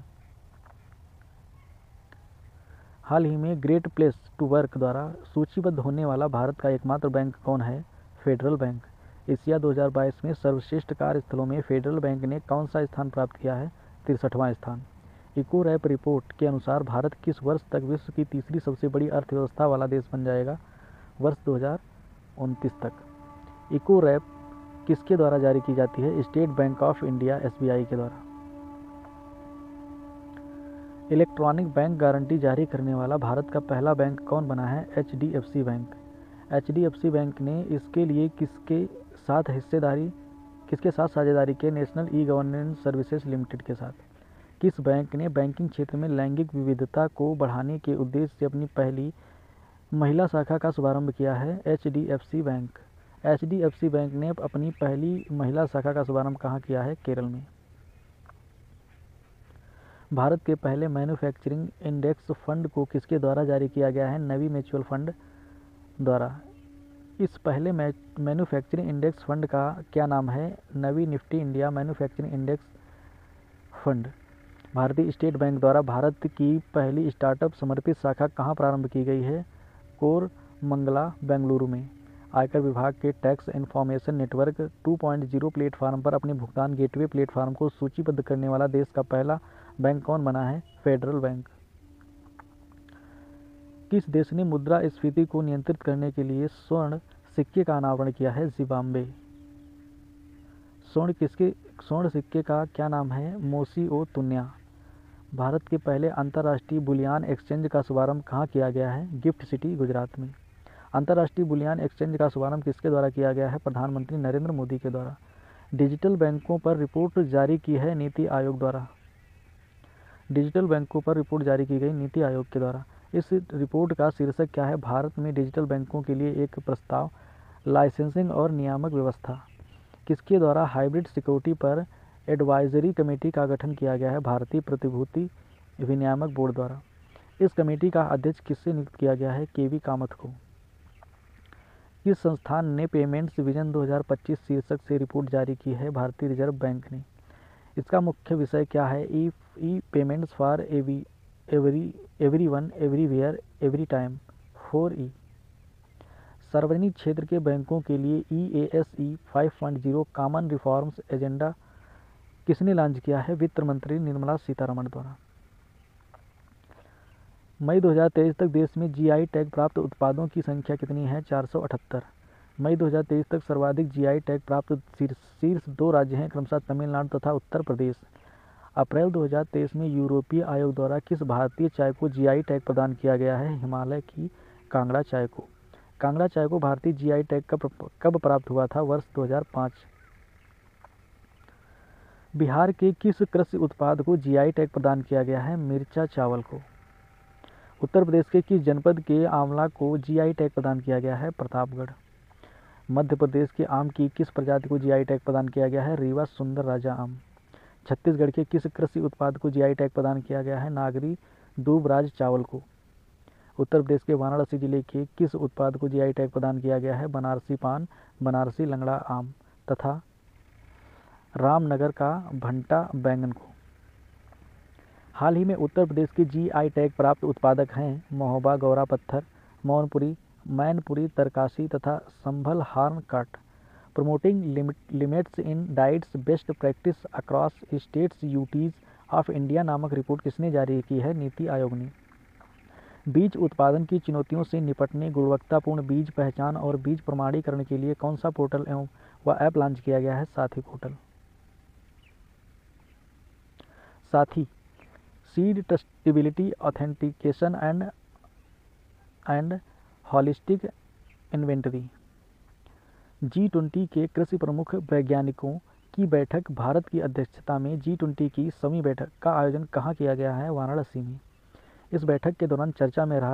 हाल ही में ग्रेट प्लेस टू वर्क द्वारा सूचीबद्ध होने वाला भारत का एकमात्र बैंक कौन है? Federal bank. एशिया 2022 में सर्वश्रेष्ठ कार्यस्थलों में फेडरल बैंक ने कौन सा स्थान प्राप्त किया है? 63वां स्थान। इको रैप रिपोर्ट के अनुसार भारत किस वर्ष तक विश्व की तीसरी सबसे बड़ी अर्थव्यवस्था वाला देश बन जाएगा? वर्ष 2029 तक। इको रैप किसके द्वारा जारी की जाती है? State Bank of India SBI के द्वारा। इलेक्ट्रॉनिक बैंक गारंटी जारी करने वाला भारत का पहला बैंक कौन बना है? HDFC bank. एचडीएफसी बैंक ने इसके लिए किसके साथ साझेदारी की? National e governance services limited के साथ। किस बैंक ने बैंकिंग क्षेत्र में लैंगिक विविधता को बढ़ाने के उद्देश्य से अपनी पहली महिला शाखा का शुभारंभ किया है? HDFC bank. एचडीएफसी बैंक ने अपनी पहली महिला शाखा का शुभारंभ कहाँ किया है? केरल में। भारत के पहले मैन्युफैक्चरिंग इंडेक्स फंड को किसके द्वारा जारी किया गया है? नवी म्यूचुअल फंड द्वारा। इस पहले मैन्युफैक्चरिंग इंडेक्स फंड का क्या नाम है? Navi Nifty India manufacturing index fund. भारतीय स्टेट बैंक द्वारा भारत की पहली स्टार्टअप समर्पित शाखा कहाँ प्रारंभ की गई है? कोरमंगला, बेंगलुरु में। आयकर विभाग के टैक्स इन्फॉर्मेशन नेटवर्क 2.0 प्लेटफॉर्म पर अपने भुगतान गेटवे प्लेटफॉर्म को सूचीबद्ध करने वाला देश का पहला बैंक कौन बना है? Federal bank. किस देश ने मुद्रास्फीति को नियंत्रित करने के लिए स्वर्ण सिक्के का अनावरण किया है? जिम्बाब्वे। स्वर्ण सिक्के का क्या नाम है? मोसी ओ तुन्या। भारत के पहले अंतर्राष्ट्रीय बुलियान एक्सचेंज का शुभारंभ कहाँ किया गया है? गिफ्ट सिटी, गुजरात में। अंतर्राष्ट्रीय बुलियान एक्सचेंज का शुभारंभ किसके द्वारा किया गया है? प्रधानमंत्री नरेंद्र मोदी के द्वारा। डिजिटल बैंकों पर रिपोर्ट जारी की है नीति आयोग द्वारा। डिजिटल बैंकों पर रिपोर्ट जारी की गई नीति आयोग के द्वारा। इस रिपोर्ट का शीर्षक क्या है? भारत में डिजिटल बैंकों के लिए एक प्रस्ताव, लाइसेंसिंग और नियामक व्यवस्था। किसके द्वारा हाइब्रिड सिक्योरिटी पर एडवाइजरी कमेटी का गठन किया गया है? भारतीय प्रतिभूति विनियामक बोर्ड द्वारा। इस कमेटी का अध्यक्ष किससे नियुक्त किया गया है? केवी कामत को। किस संस्थान ने पेमेंट्स विजन 2025 शीर्षक से रिपोर्ट जारी की है? भारतीय रिजर्व बैंक ने। इसका मुख्य विषय क्या है? E payments for everyone, everywhere, every time, 4E। सार्वजनिक क्षेत्र के बैंकों के लिए EASE 5.0 कॉमन रिफॉर्म्स एजेंडा किसने लॉन्च किया है? वित्त मंत्री निर्मला सीतारमण द्वारा। मई 2023 तक देश में जीआई टैग प्राप्त उत्पादों की संख्या कितनी है? 478। मई 2023 तक सर्वाधिक जीआई टैग प्राप्त शीर्ष 2 राज्य हैं क्रमशः तमिलनाडु तथा उत्तर प्रदेश। अप्रैल 2023 में यूरोपीय आयोग द्वारा किस भारतीय चाय को जीआई टैग प्रदान किया गया है? हिमालय की कांगड़ा चाय को। कांगड़ा चाय को भारतीय जीआई टैग कब प्राप्त हुआ था? वर्ष 2005। बिहार के किस कृषि उत्पाद को जीआई टैग प्रदान किया गया है? मिर्चा चावल को। उत्तर प्रदेश के किस जनपद के आंवला को जीआई टैग प्रदान किया गया है? प्रतापगढ़। मध्य प्रदेश के आम की किस प्रजाति को जीआई टैग प्रदान किया गया है? रीवा सुंदर राजा आम। छत्तीसगढ़ के किस कृषि उत्पाद को जीआई टैग प्रदान किया गया है? नागरी दूबराज चावल को। उत्तर प्रदेश के वाराणसी जिले के किस उत्पाद को जीआई टैग प्रदान किया गया है? बनारसी पान, बनारसी लंगड़ा आम तथा रामनगर का भंटा बैंगन को। हाल ही में उत्तर प्रदेश के जीआई टैग प्राप्त उत्पादक हैं महोबा गौरा पत्थर, मैनपुरी तरकाशी तथा संभल हार्न काट। Promoting limits in diets best practice across states UTs of India नामक रिपोर्ट किसने जारी की है? नीति आयोग ने। बीज उत्पादन की चुनौतियों से निपटने गुणवत्तापूर्ण बीज पहचान और बीज प्रमाणीकरण के लिए कौन सा पोर्टल एवं व ऐप लॉन्च किया गया है? Sathi portal. Sathi seed trustability authentication and holistic inventory. G20 के कृषि प्रमुख वैज्ञानिकों की बैठक भारत की अध्यक्षता में G20 की 7वीं बैठक का आयोजन कहाँ किया गया है? वाराणसी में। इस बैठक के दौरान चर्चा में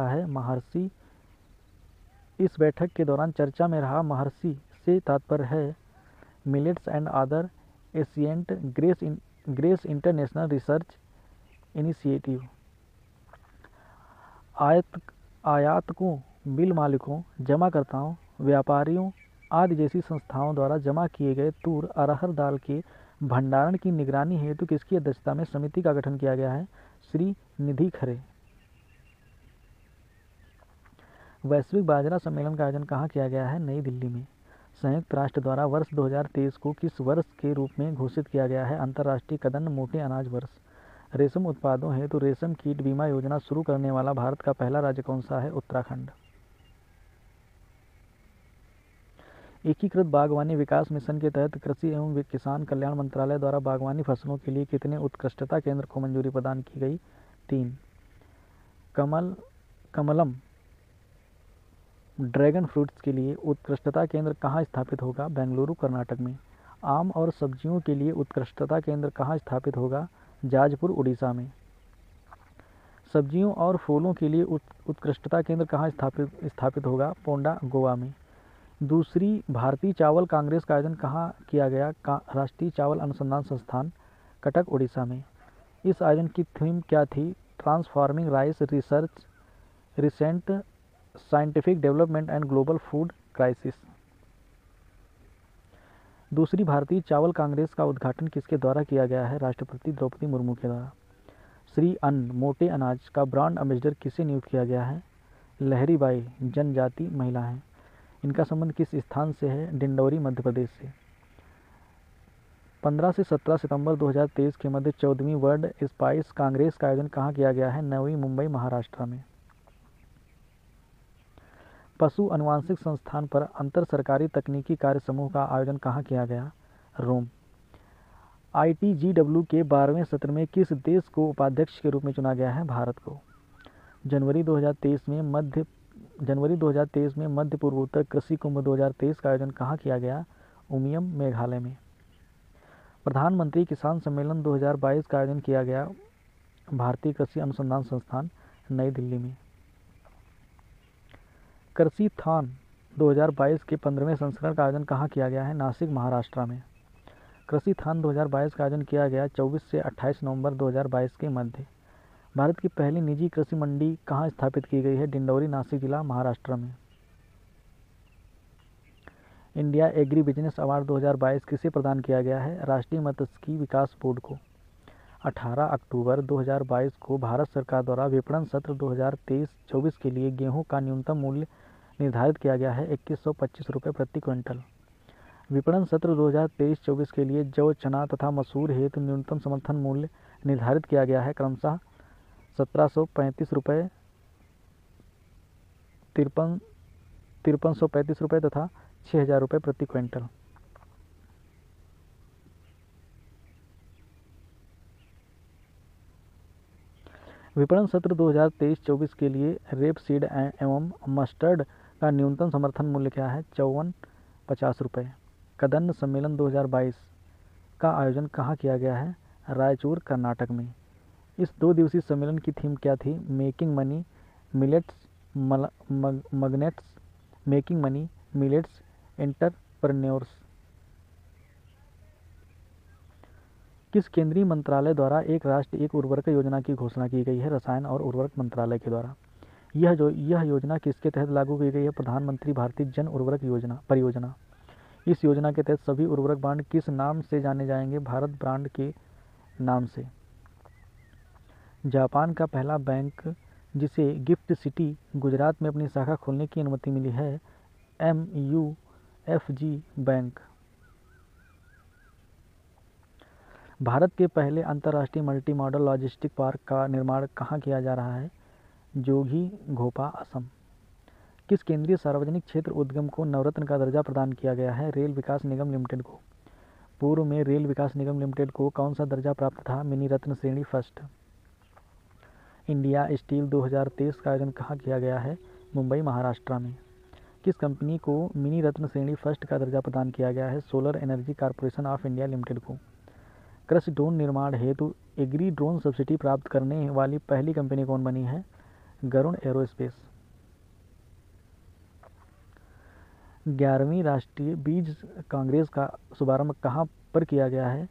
रहा महर्षि से तात्पर्य है millets and other ancient grains international research initiative. आयातकों, बिल मालिकों, जमाकर्ताओं, व्यापारियों आदि जैसी संस्थाओं द्वारा जमा किए गए तूर अरहर दाल के भंडारण की निगरानी हेतु किसकी अध्यक्षता में समिति का गठन किया गया है? श्री निधि खरे। वैश्विक बाजरा सम्मेलन का आयोजन कहाँ किया गया है? नई दिल्ली में। संयुक्त राष्ट्र द्वारा वर्ष 2023 को किस वर्ष के रूप में घोषित किया गया है? अंतर्राष्ट्रीय कदन्न मोटे अनाज वर्ष। रेशम उत्पादों हेतु रेशम कीट बीमा योजना शुरू करने वाला भारत का पहला राज्य कौन सा है? उत्तराखंड। एकीकृत बागवानी विकास मिशन के तहत कृषि एवं किसान कल्याण मंत्रालय द्वारा बागवानी फसलों के लिए कितने उत्कृष्टता केंद्र को मंजूरी प्रदान की गई? 3। कमलम ड्रैगन फ्रूट्स के लिए उत्कृष्टता केंद्र कहाँ स्थापित होगा? बेंगलुरु, कर्नाटक में। आम और सब्जियों के लिए उत्कृष्टता केंद्र कहाँ स्थापित होगा? जाजपुर, उड़ीसा में। सब्जियों और फूलों के लिए उत्कृष्टता केंद्र कहाँ स्थापित होगा? पोंडा, गोवा में। दूसरी भारतीय चावल कांग्रेस का आयोजन कहाँ किया गया? राष्ट्रीय चावल अनुसंधान संस्थान, कटक, उड़ीसा में। इस आयोजन की थीम क्या थी? Transforming rice research, recent scientific development and global food crisis. दूसरी भारतीय चावल कांग्रेस का उद्घाटन किसके द्वारा किया गया है? राष्ट्रपति द्रौपदी मुर्मू के द्वारा। श्री अन्न मोटे अनाज का ब्रांड एम्बेसडर किसे नियुक्त किया गया है? लहरीबाई जनजाति महिला हैं। इनका संबंध किस स्थान से है? डिंडौरी, मध्य प्रदेश से। 15 से 17 सितंबर 2023 के मध्य 14वीं वर्ल्ड स्पाइस कांग्रेस का आयोजन कहाँ किया गया है? नवी मुंबई, महाराष्ट्र में। पशु अनुवांशिक संस्थान पर अंतर सरकारी तकनीकी कार्य समूह का आयोजन कहाँ किया गया? रोम। ITGW के 12वें सत्र में किस देश को उपाध्यक्ष के रूप में चुना गया है? भारत को। जनवरी 2023 में मध्य पूर्वोत्तर कृषि कुंभ 2023 का आयोजन कहाँ किया गया? उमियम, मेघालय में। प्रधानमंत्री किसान सम्मेलन 2022 का आयोजन किया गया भारतीय कृषि अनुसंधान संस्थान, नई दिल्ली में। कृषि थान 2022 के 15वें संस्करण का आयोजन कहाँ किया गया है? नासिक, महाराष्ट्र में। कृषि थान 2022 का आयोजन किया गया 24 से 28 नवंबर 2022 के मध्य। भारत की पहली निजी कृषि मंडी कहाँ स्थापित की गई है? डिंडौरी, नासिक जिला, महाराष्ट्र में। इंडिया एग्री बिजनेस अवार्ड 2022 किसे प्रदान किया गया है? राष्ट्रीय मत्स्यिकी विकास बोर्ड को। 18 अक्टूबर 2022 को भारत सरकार द्वारा विपणन सत्र 2023-24 के लिए गेहूं का न्यूनतम मूल्य निर्धारित किया गया है 2125 रुपये प्रति क्विंटल। विपणन सत्र 2023-24 के लिए जौ, चना तथा मसूर हेतु न्यूनतम समर्थन मूल्य निर्धारित किया गया है क्रमशः 1735 रुपये, 5335 रुपये तथा 6000 रुपये प्रति क्विंटल। विपणन सत्र 2023-24 के लिए रेपसीड एवं मस्टर्ड का न्यूनतम समर्थन मूल्य क्या है? 5450 रुपये। कदन्न सम्मेलन 2022 का आयोजन कहाँ किया गया है? रायचूर, कर्नाटक में। इस 2 दिवसीय सम्मेलन की थीम क्या थी? Making money millets entrepreneurs. किस केंद्रीय मंत्रालय द्वारा एक राष्ट्र एक उर्वरक योजना की घोषणा की गई है? रसायन और उर्वरक मंत्रालय के द्वारा। यह योजना किसके तहत लागू की गई है? प्रधानमंत्री भारतीय जन उर्वरक परियोजना। इस योजना के तहत सभी उर्वरक ब्रांड किस नाम से जाने जाएंगे? भारत ब्रांड के नाम से। जापान का पहला बैंक जिसे गिफ्ट सिटी गुजरात में अपनी शाखा खोलने की अनुमति मिली है MUFG बैंक। भारत के पहले अंतर्राष्ट्रीय मल्टी मॉडल लॉजिस्टिक पार्क का निर्माण कहाँ किया जा रहा है? जोगी घोपा असम। किस केंद्रीय सार्वजनिक क्षेत्र उद्यम को नवरत्न का दर्जा प्रदान किया गया है? रेल विकास निगम लिमिटेड को। पूर्व में रेल विकास निगम लिमिटेड को कौन सा दर्जा प्राप्त था? मिनी रत्न श्रेणी फर्स्ट। इंडिया स्टील 2023 का आयोजन कहाँ किया गया है? मुंबई महाराष्ट्र में। किस कंपनी को मिनी रत्न श्रेणी फर्स्ट का दर्जा प्रदान किया गया है? Solar energy corporation of India limited को। कृषि ड्रोन निर्माण हेतु एग्री ड्रोन सब्सिडी प्राप्त करने वाली पहली कंपनी कौन बनी है? गरुड़ एरोस्पेस। 11वीं राष्ट्रीय बीज कांग्रेस का शुभारंभ कहाँ पर किया गया है?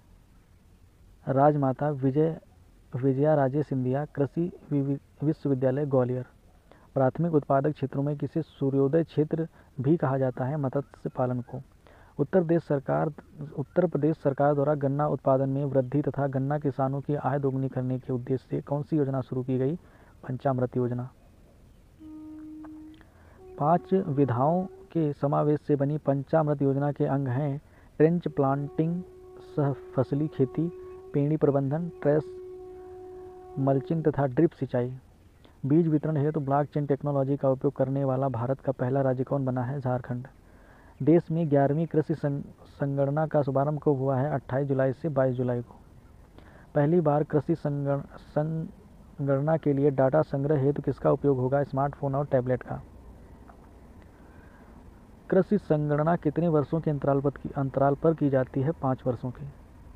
राजमाता विजया राजे सिंधिया कृषि विश्वविद्यालय ग्वालियर। प्राथमिक उत्पादक क्षेत्रों में किसे सूर्योदय क्षेत्र भी कहा जाता है? मत्स्य पालन को। उत्तर प्रदेश सरकार द्वारा गन्ना उत्पादन में वृद्धि तथा गन्ना किसानों की आय दोगुनी करने के उद्देश्य से कौन सी योजना शुरू की गई? पंचामृत योजना। 5 विधाओं के समावेश से बनी पंचामृत योजना के अंग हैं ट्रेंच प्लांटिंग, सह फसली खेती, पेड़ी प्रबंधन, ट्रेस मल्चिंग तथा ड्रिप सिंचाई। बीज वितरण हेतु ब्लॉकचेन टेक्नोलॉजी का उपयोग करने वाला भारत का पहला राज्य कौन बना है? झारखंड। देश में 11वीं कृषि संगणना का शुभारंभ कब हुआ है? 28 जुलाई से 22 जुलाई को। पहली बार कृषि संगणना के लिए डाटा संग्रह हेतु किसका उपयोग होगा? स्मार्टफोन और टैबलेट का। कृषि संगणना कितने वर्षों के अंतराल पर की जाती है? 5 वर्षों के।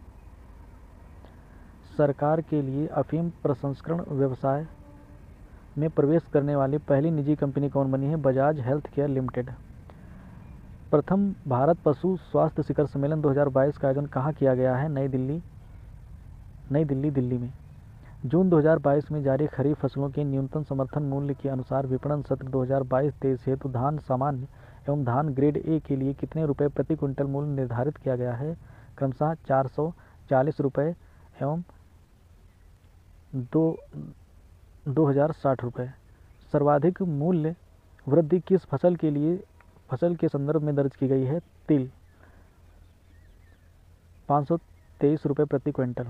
सरकार के लिए अफीम प्रसंस्करण व्यवसाय में प्रवेश करने वाली पहली निजी कंपनी कौन बनी है? Bajaj health care limited. प्रथम भारत पशु स्वास्थ्य शिखर सम्मेलन 2022 का आयोजन कहाँ किया गया है? नई दिल्ली दिल्ली में। जून 2022 में जारी खरीफ फसलों के न्यूनतम समर्थन मूल्य के अनुसार विपणन सत्र 2022-23 हेतु धान सामान्य एवं धान ग्रेड ए के लिए कितने रुपये प्रति क्विंटल मूल्य निर्धारित किया गया है? क्रमशः 440 रुपये एवं 2060 रुपये। सर्वाधिक मूल्य वृद्धि किस फसल के संदर्भ में दर्ज की गई है? तिल। 523 रुपये प्रति क्विंटल।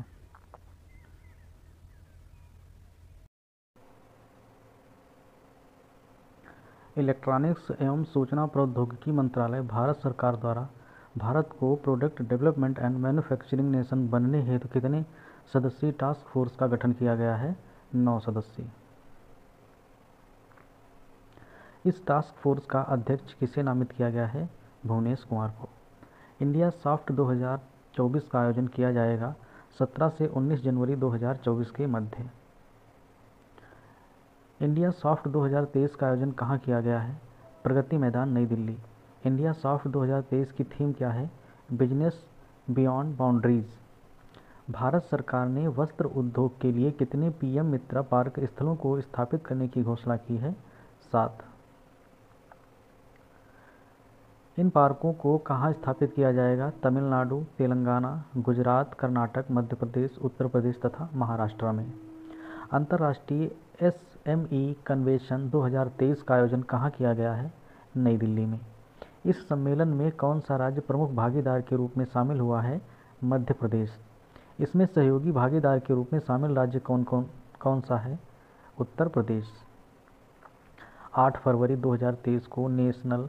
इलेक्ट्रॉनिक्स एवं सूचना प्रौद्योगिकी मंत्रालय भारत सरकार द्वारा भारत को product development and manufacturing nation बनने हेतु कितने सदस्यीय टास्क फोर्स का गठन किया गया है? 9 सदस्यीय। इस टास्क फोर्स का अध्यक्ष किसे नामित किया गया है? भुवनेश कुमार को। इंडिया सॉफ्ट 2024 का आयोजन किया जाएगा 17 से 19 जनवरी 2024 के मध्य। इंडिया सॉफ्ट 2023 का आयोजन कहाँ किया गया है? प्रगति मैदान नई दिल्ली। इंडिया सॉफ्ट 2023 की थीम क्या है? Business beyond boundaries. भारत सरकार ने वस्त्र उद्योग के लिए कितने पीएम मित्रा पार्क स्थलों को स्थापित करने की घोषणा की है? 7। इन पार्कों को कहाँ स्थापित किया जाएगा? तमिलनाडु, तेलंगाना, गुजरात, कर्नाटक, मध्य प्रदेश, उत्तर प्रदेश तथा महाराष्ट्र में। अंतर्राष्ट्रीय एसएमई कन्वेंशन 2023 का आयोजन कहाँ किया गया है? नई दिल्ली में। इस सम्मेलन में कौन सा राज्य प्रमुख भागीदार के रूप में शामिल हुआ है? मध्य प्रदेश। इसमें सहयोगी भागीदार के रूप में शामिल राज्य कौन सा है? उत्तर प्रदेश। 8 फरवरी 2023 को नेशनल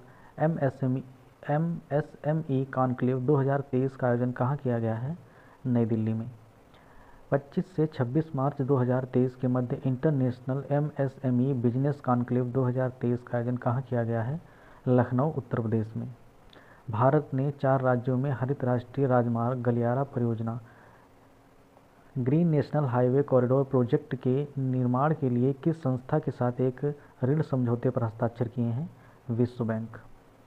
एमएसएमई कॉन्क्लेव 2023 का आयोजन कहाँ किया गया है? नई दिल्ली में। 25 से 26 मार्च 2023 के मध्य इंटरनेशनल एमएसएमई बिजनेस कॉन्क्लेव 2023 का आयोजन कहाँ किया गया है? लखनऊ, उत्तर प्रदेश में। भारत ने 4 राज्यों में हरित राष्ट्रीय राजमार्ग गलियारा परियोजना green national highway corridor project के निर्माण के लिए किस संस्था के साथ एक ऋण समझौते पर हस्ताक्षर किए हैं? विश्व बैंक।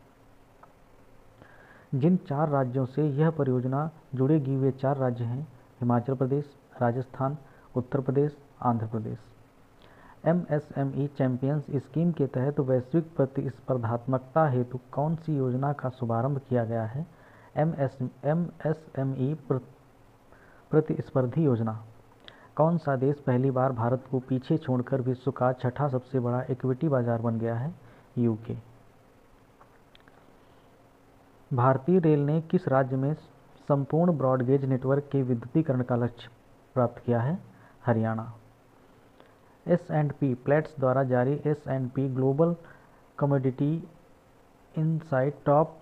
जिन 4 राज्यों से यह परियोजना जुड़ेगी वे 4 राज्य हैं Himachal Pradesh, Rajasthan, Uttar Pradesh, Andhra Pradesh. MSME champions scheme के तहत वैश्विक प्रतिस्पर्धात्मकता हेतु कौन सी योजना का शुभारंभ किया गया है? एमएसएमई प्रतिस्पर्धी योजना। कौन सा देश पहली बार भारत को पीछे छोड़कर विश्व का 6ठा सबसे बड़ा इक्विटी बाजार बन गया है? यूके। भारतीय रेल ने किस राज्य में संपूर्ण ब्रॉडगेज नेटवर्क के विद्युतीकरण का लक्ष्य प्राप्त किया है? हरियाणा। S&P प्लेट्स द्वारा जारी S&P global commodity insight top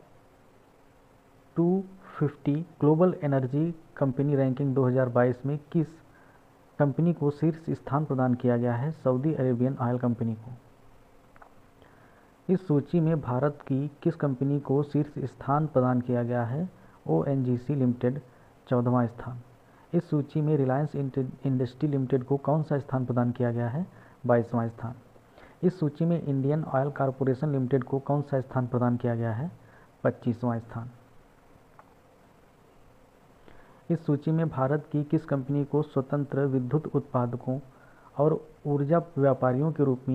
250 global energy company ranking 2022 में किस कंपनी को शीर्ष स्थान प्रदान किया गया है? सऊदी अरेबियन ऑयल कंपनी को। इस सूची में भारत की किस कंपनी को शीर्ष स्थान प्रदान किया गया है? ONGC लिमिटेड 14वां स्थान। इस सूची में रिलायंस इंडस्ट्री लिमिटेड को कौन सा स्थान प्रदान किया गया है? 22वां स्थान। इस सूची में इंडियन ऑयल कॉरपोरेशन लिमिटेड को कौन सा स्थान प्रदान किया गया है? 25वां स्थान। इस सूची में भारत की किस कंपनी को स्वतंत्र विद्युत उत्पादकों और ऊर्जा व्यापारियों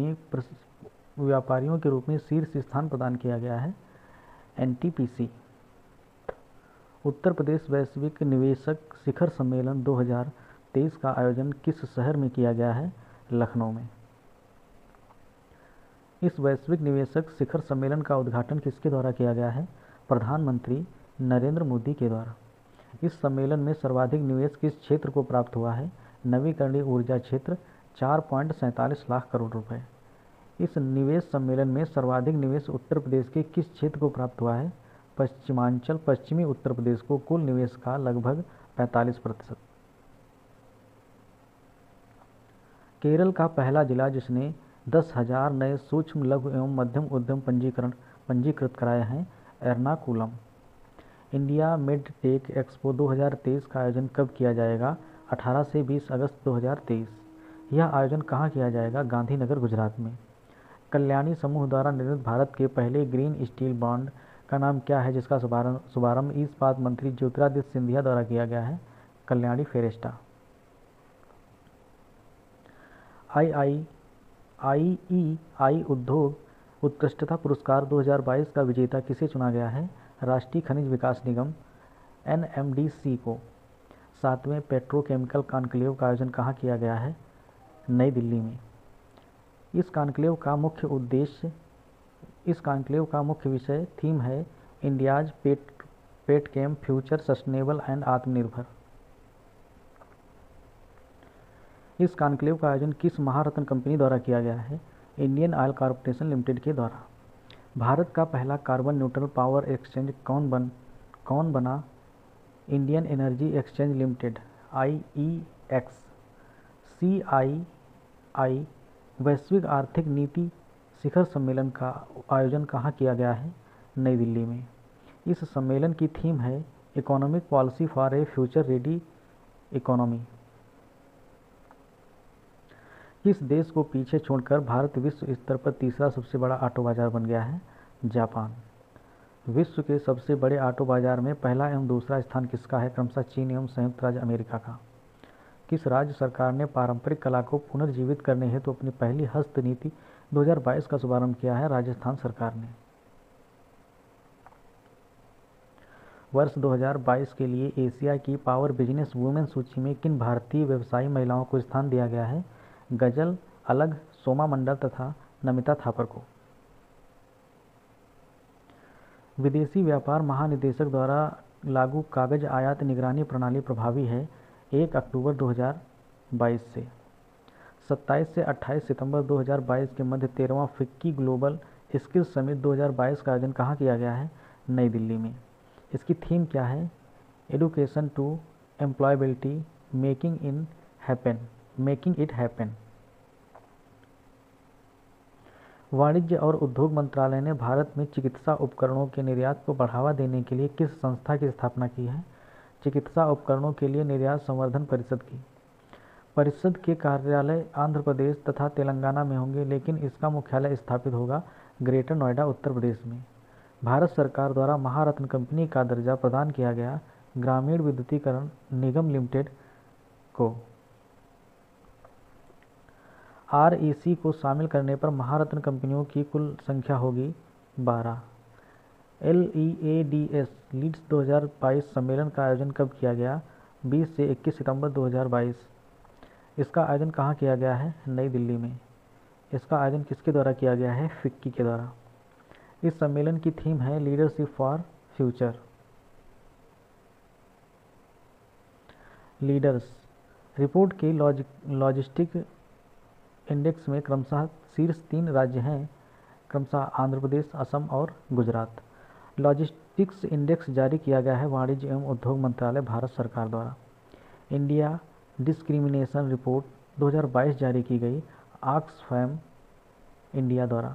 के रूप में शीर्ष स्थान प्रदान किया गया है? NTPC। उत्तर प्रदेश वैश्विक निवेशक शिखर सम्मेलन 2023 का आयोजन किस शहर में किया गया है? लखनऊ में। इस वैश्विक निवेशक शिखर सम्मेलन का उद्घाटन किसके द्वारा किया गया है? प्रधानमंत्री नरेंद्र मोदी के द्वारा। इस सम्मेलन में सर्वाधिक निवेश किस क्षेत्र को प्राप्त हुआ है? नवीकरणीय ऊर्जा क्षेत्र 4.47 लाख करोड़ रुपए। इस निवेश सम्मेलन में सर्वाधिक निवेश उत्तर प्रदेश के किस क्षेत्र को प्राप्त हुआ है? पश्चिमी उत्तर प्रदेश को कुल निवेश का लगभग 45%। केरल का पहला जिला जिसने 10,000 नए सूक्ष्म लघु एवं मध्यम उद्यम पंजीकृत कराए हैं, एर्नाकुलम। इंडिया मेडटेक एक्सपो 2023 का आयोजन कब किया जाएगा? 18 से 20 अगस्त 2023। यह आयोजन कहाँ किया जाएगा? गांधीनगर, गुजरात में। कल्याणी समूह द्वारा निर्मित भारत के पहले ग्रीन स्टील बॉन्ड का नाम क्या है, जिसका शुभारंभ इस्पात मंत्री ज्योतिरादित्य सिंधिया द्वारा किया गया है? कल्याणी फेरेस्टा। IEI उद्योग उत्कृष्टता पुरस्कार 2022 का विजेता किसे चुना गया है? राष्ट्रीय खनिज विकास निगम NMDC को। 7वें पेट्रोकेमिकल कॉन्क्लेव का आयोजन कहाँ किया गया है? नई दिल्ली में। इस कॉन्क्लेव का मुख्य विषय थीम है India's petchem future sustainable and Atmanirbhar. इस कॉन्क्लेव का आयोजन किस महारत्न कंपनी द्वारा किया गया है? इंडियन ऑयल कॉरपोरेशन लिमिटेड के द्वारा। भारत का पहला कार्बन न्यूट्रल पावर एक्सचेंज कौन बना? Indian energy exchange limited IEX। CII वैश्विक आर्थिक नीति शिखर सम्मेलन का आयोजन कहाँ किया गया है? नई दिल्ली में। इस सम्मेलन की थीम है economic policy for a future ready economy. किस देश को पीछे छोड़कर भारत विश्व स्तर पर तीसरा सबसे बड़ा ऑटो बाजार बन गया है? जापान। विश्व के सबसे बड़े ऑटो बाजार में पहला एवं दूसरा स्थान किसका है? क्रमशः चीन एवं संयुक्त राज्य अमेरिका का। किस राज्य सरकार ने पारंपरिक कला को पुनर्जीवित करने हेतु अपनी पहली हस्त नीति 2022 का शुभारंभ किया है? राजस्थान सरकार ने। वर्ष 2022 के लिए एशिया की पावर बिजनेस वुमेन सूची में किन भारतीय व्यवसायी महिलाओं को स्थान दिया गया है? गजल अलग, सोमा मंडल तथा नमिता थापर को। विदेशी व्यापार महानिदेशक द्वारा लागू कागज आयात निगरानी प्रणाली प्रभावी है 1 अक्टूबर 2022 से। 27 से 28 सितंबर 2022 के मध्य 13वां फिक्की ग्लोबल स्किल समिट 2022 का आयोजन कहाँ किया गया है? नई दिल्ली में। इसकी थीम क्या है? Education to employability making it happen. वाणिज्य और उद्योग मंत्रालय ने भारत में चिकित्सा उपकरणों के निर्यात को बढ़ावा देने के लिए किस संस्था की स्थापना की है? चिकित्सा उपकरणों के लिए निर्यात संवर्धन परिषद की। परिषद के कार्यालय आंध्र प्रदेश तथा तेलंगाना में होंगे, लेकिन इसका मुख्यालय स्थापित होगा ग्रेटर नोएडा, उत्तर प्रदेश में। भारत सरकार द्वारा महारत्न कंपनी का दर्जा प्रदान किया गया ग्रामीण विद्युतीकरण निगम लिमिटेड को। REC को शामिल करने पर महारत्न कंपनियों की कुल संख्या होगी 12। LEADS लीड्स 2022 सम्मेलन का आयोजन कब किया गया? 20 से 21 सितंबर 2022। इसका आयोजन कहाँ किया गया है? नई दिल्ली में। इसका आयोजन किसके द्वारा किया गया है? फिक्की के द्वारा। इस सम्मेलन की थीम है leadership for future. Leaders report के लॉजिस्टिक इंडेक्स में क्रमशः शीर्ष 3 राज्य हैं, क्रमशः आंध्र प्रदेश, असम और गुजरात। लॉजिस्टिक्स इंडेक्स जारी किया गया है वाणिज्य एवं उद्योग मंत्रालय, भारत सरकार द्वारा। इंडिया डिस्क्रिमिनेशन रिपोर्ट 2022 जारी की गई, ऑक्सफैम इंडिया द्वारा।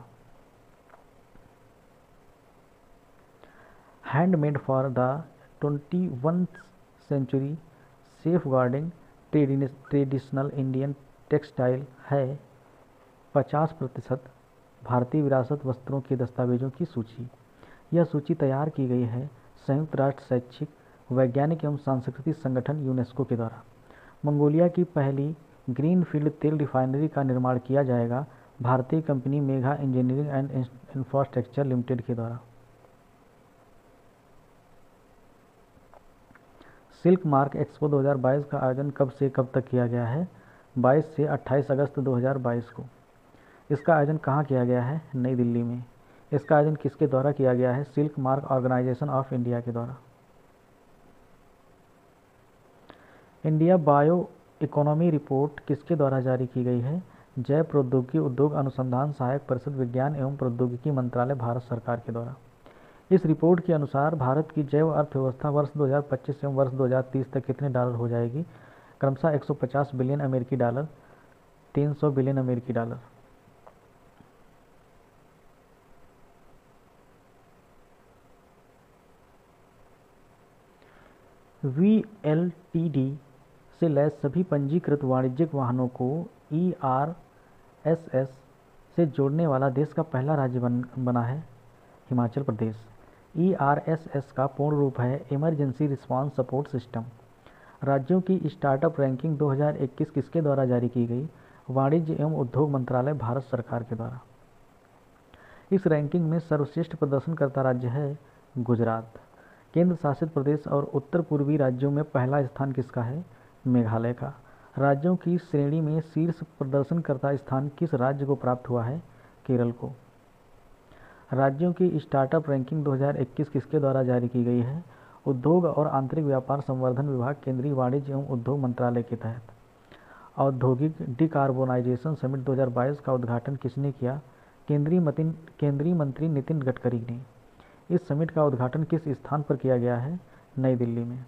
Handmade for the 21st century, safeguarding traditional Indian textile है 50% भारतीय विरासत वस्त्रों के दस्तावेजों की सूची। यह सूची तैयार की गई है संयुक्त राष्ट्र शैक्षिक, वैज्ञानिक एवं सांस्कृतिक संगठन यूनेस्को के द्वारा। मंगोलिया की पहली ग्रीनफील्ड तेल रिफाइनरी का निर्माण किया जाएगा भारतीय company Megha engineering and infrastructure limited के द्वारा। सिल्क मार्क एक्सपो 2022 का आयोजन कब से कब तक किया गया है? 22 से 28 अगस्त 2022 को। इसका आयोजन कहाँ किया गया है? नई दिल्ली में। इसका आयोजन किसके द्वारा किया गया है? Silk mark organisation of India के द्वारा। इंडिया बायो इकोनॉमी रिपोर्ट किसके द्वारा जारी की गई है? जैव प्रौद्योगिकी उद्योग अनुसंधान सहायक परिषद, विज्ञान एवं प्रौद्योगिकी मंत्रालय, भारत सरकार के द्वारा। इस रिपोर्ट के अनुसार भारत की जैव अर्थव्यवस्था वर्ष 2025 एवं वर्ष 2030 तक कितने डॉलर हो जाएगी? क्रमशः 150 बिलियन अमेरिकी डॉलर, 300 बिलियन अमेरिकी डॉलर। VLTD से लैस सभी पंजीकृत वाणिज्यिक वाहनों को ERSS से जोड़ने वाला देश का पहला राज्य बना है हिमाचल प्रदेश। ERSS का पूर्ण रूप है इमरजेंसी रिस्पांस सपोर्ट सिस्टम। राज्यों की स्टार्टअप रैंकिंग 2021 किसके द्वारा जारी की गई? वाणिज्य एवं उद्योग मंत्रालय, भारत सरकार के द्वारा। इस रैंकिंग में सर्वश्रेष्ठ प्रदर्शनकर्ता राज्य है गुजरात। केंद्र शासित प्रदेश और उत्तर पूर्वी राज्यों में पहला स्थान किसका है? मेघालय का। राज्यों की श्रेणी में शीर्ष प्रदर्शनकर्ता स्थान किस राज्य को प्राप्त हुआ है? केरल को। राज्यों की स्टार्टअप रैंकिंग 2021 किसके द्वारा जारी की गई है? उद्योग और आंतरिक व्यापार संवर्धन विभाग, केंद्रीय वाणिज्य एवं उद्योग मंत्रालय के तहत। औद्योगिक डिकार्बोनाइजेशन समिट 2022 का उद्घाटन किसने किया? केंद्रीय मंत्री नितिन गडकरी ने। इस समिट का उद्घाटन किस स्थान पर किया गया है? नई दिल्ली में।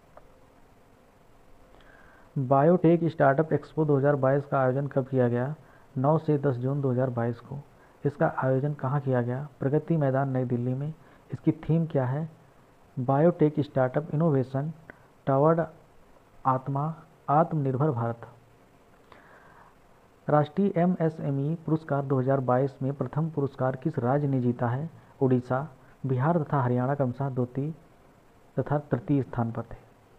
बायोटेक स्टार्टअप एक्सपो 2022 का आयोजन कब किया गया? 9 से 10 जून 2022 को। इसका आयोजन कहाँ किया गया? प्रगति मैदान, नई दिल्ली में। इसकी थीम क्या है? बायोटेक स्टार्टअप इनोवेशन टवर्ड आत्मनिर्भर भारत। राष्ट्रीय MSME पुरस्कार 2022 में प्रथम पुरस्कार किस राज्य ने जीता है? उड़ीसा। बिहार तथा हरियाणा क्रमशः द्वितीय तथा तृतीय स्थान पर थे।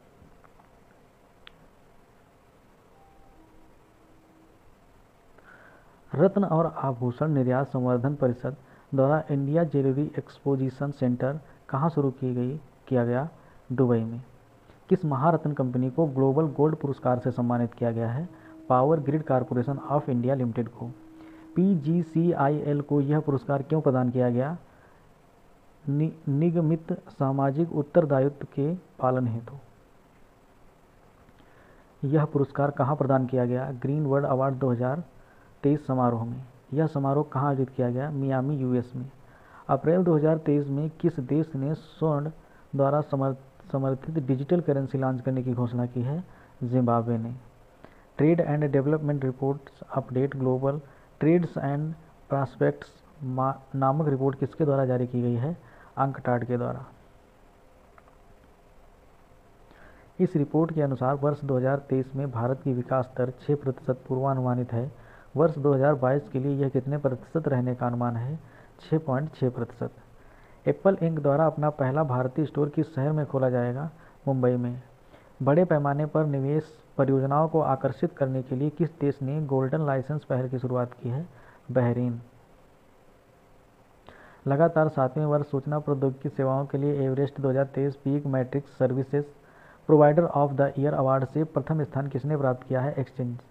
रत्न और आभूषण निर्यात संवर्धन परिषद द्वारा इंडिया ज्वेलरी एक्सपोजिशन सेंटर कहाँ शुरू किया गया? दुबई में। किस महारत्न कंपनी को ग्लोबल गोल्ड पुरस्कार से सम्मानित किया गया है? Power grid corporation of India limited को। PGCIL को यह पुरस्कार क्यों प्रदान किया गया? निगमित सामाजिक उत्तरदायित्व के पालन हेतु। यह पुरस्कार कहाँ प्रदान किया गया? ग्रीन वर्ल्ड अवार्ड 2023 समारोह में। यह समारोह कहाँ आयोजित किया गया? मियामी, US में। अप्रैल 2023 में किस देश ने स्वर्ण द्वारा समर्थित डिजिटल करेंसी लॉन्च करने की घोषणा की है? जिम्बाब्वे ने। Trade and development reports update global trades and prospects नामक रिपोर्ट किसके द्वारा जारी की गई है? अंकटाड के द्वारा। इस रिपोर्ट के अनुसार वर्ष 2023 में भारत की विकास दर 6% पूर्वानुमानित है। वर्ष 2022 के लिए यह कितने प्रतिशत रहने का अनुमान है? 6.6%। एप्पल इंक द्वारा अपना पहला भारतीय स्टोर किस शहर में खोला जाएगा? मुंबई में। बड़े पैमाने पर निवेश परियोजनाओं को आकर्षित करने के लिए किस देश ने गोल्डन लाइसेंस पहल की शुरुआत की है? बहरीन। लगातार 7वें वर्ष सूचना प्रौद्योगिकी सेवाओं के लिए Everest 2023 peak matrix services provider of the year award से प्रथम स्थान किसने प्राप्त किया है?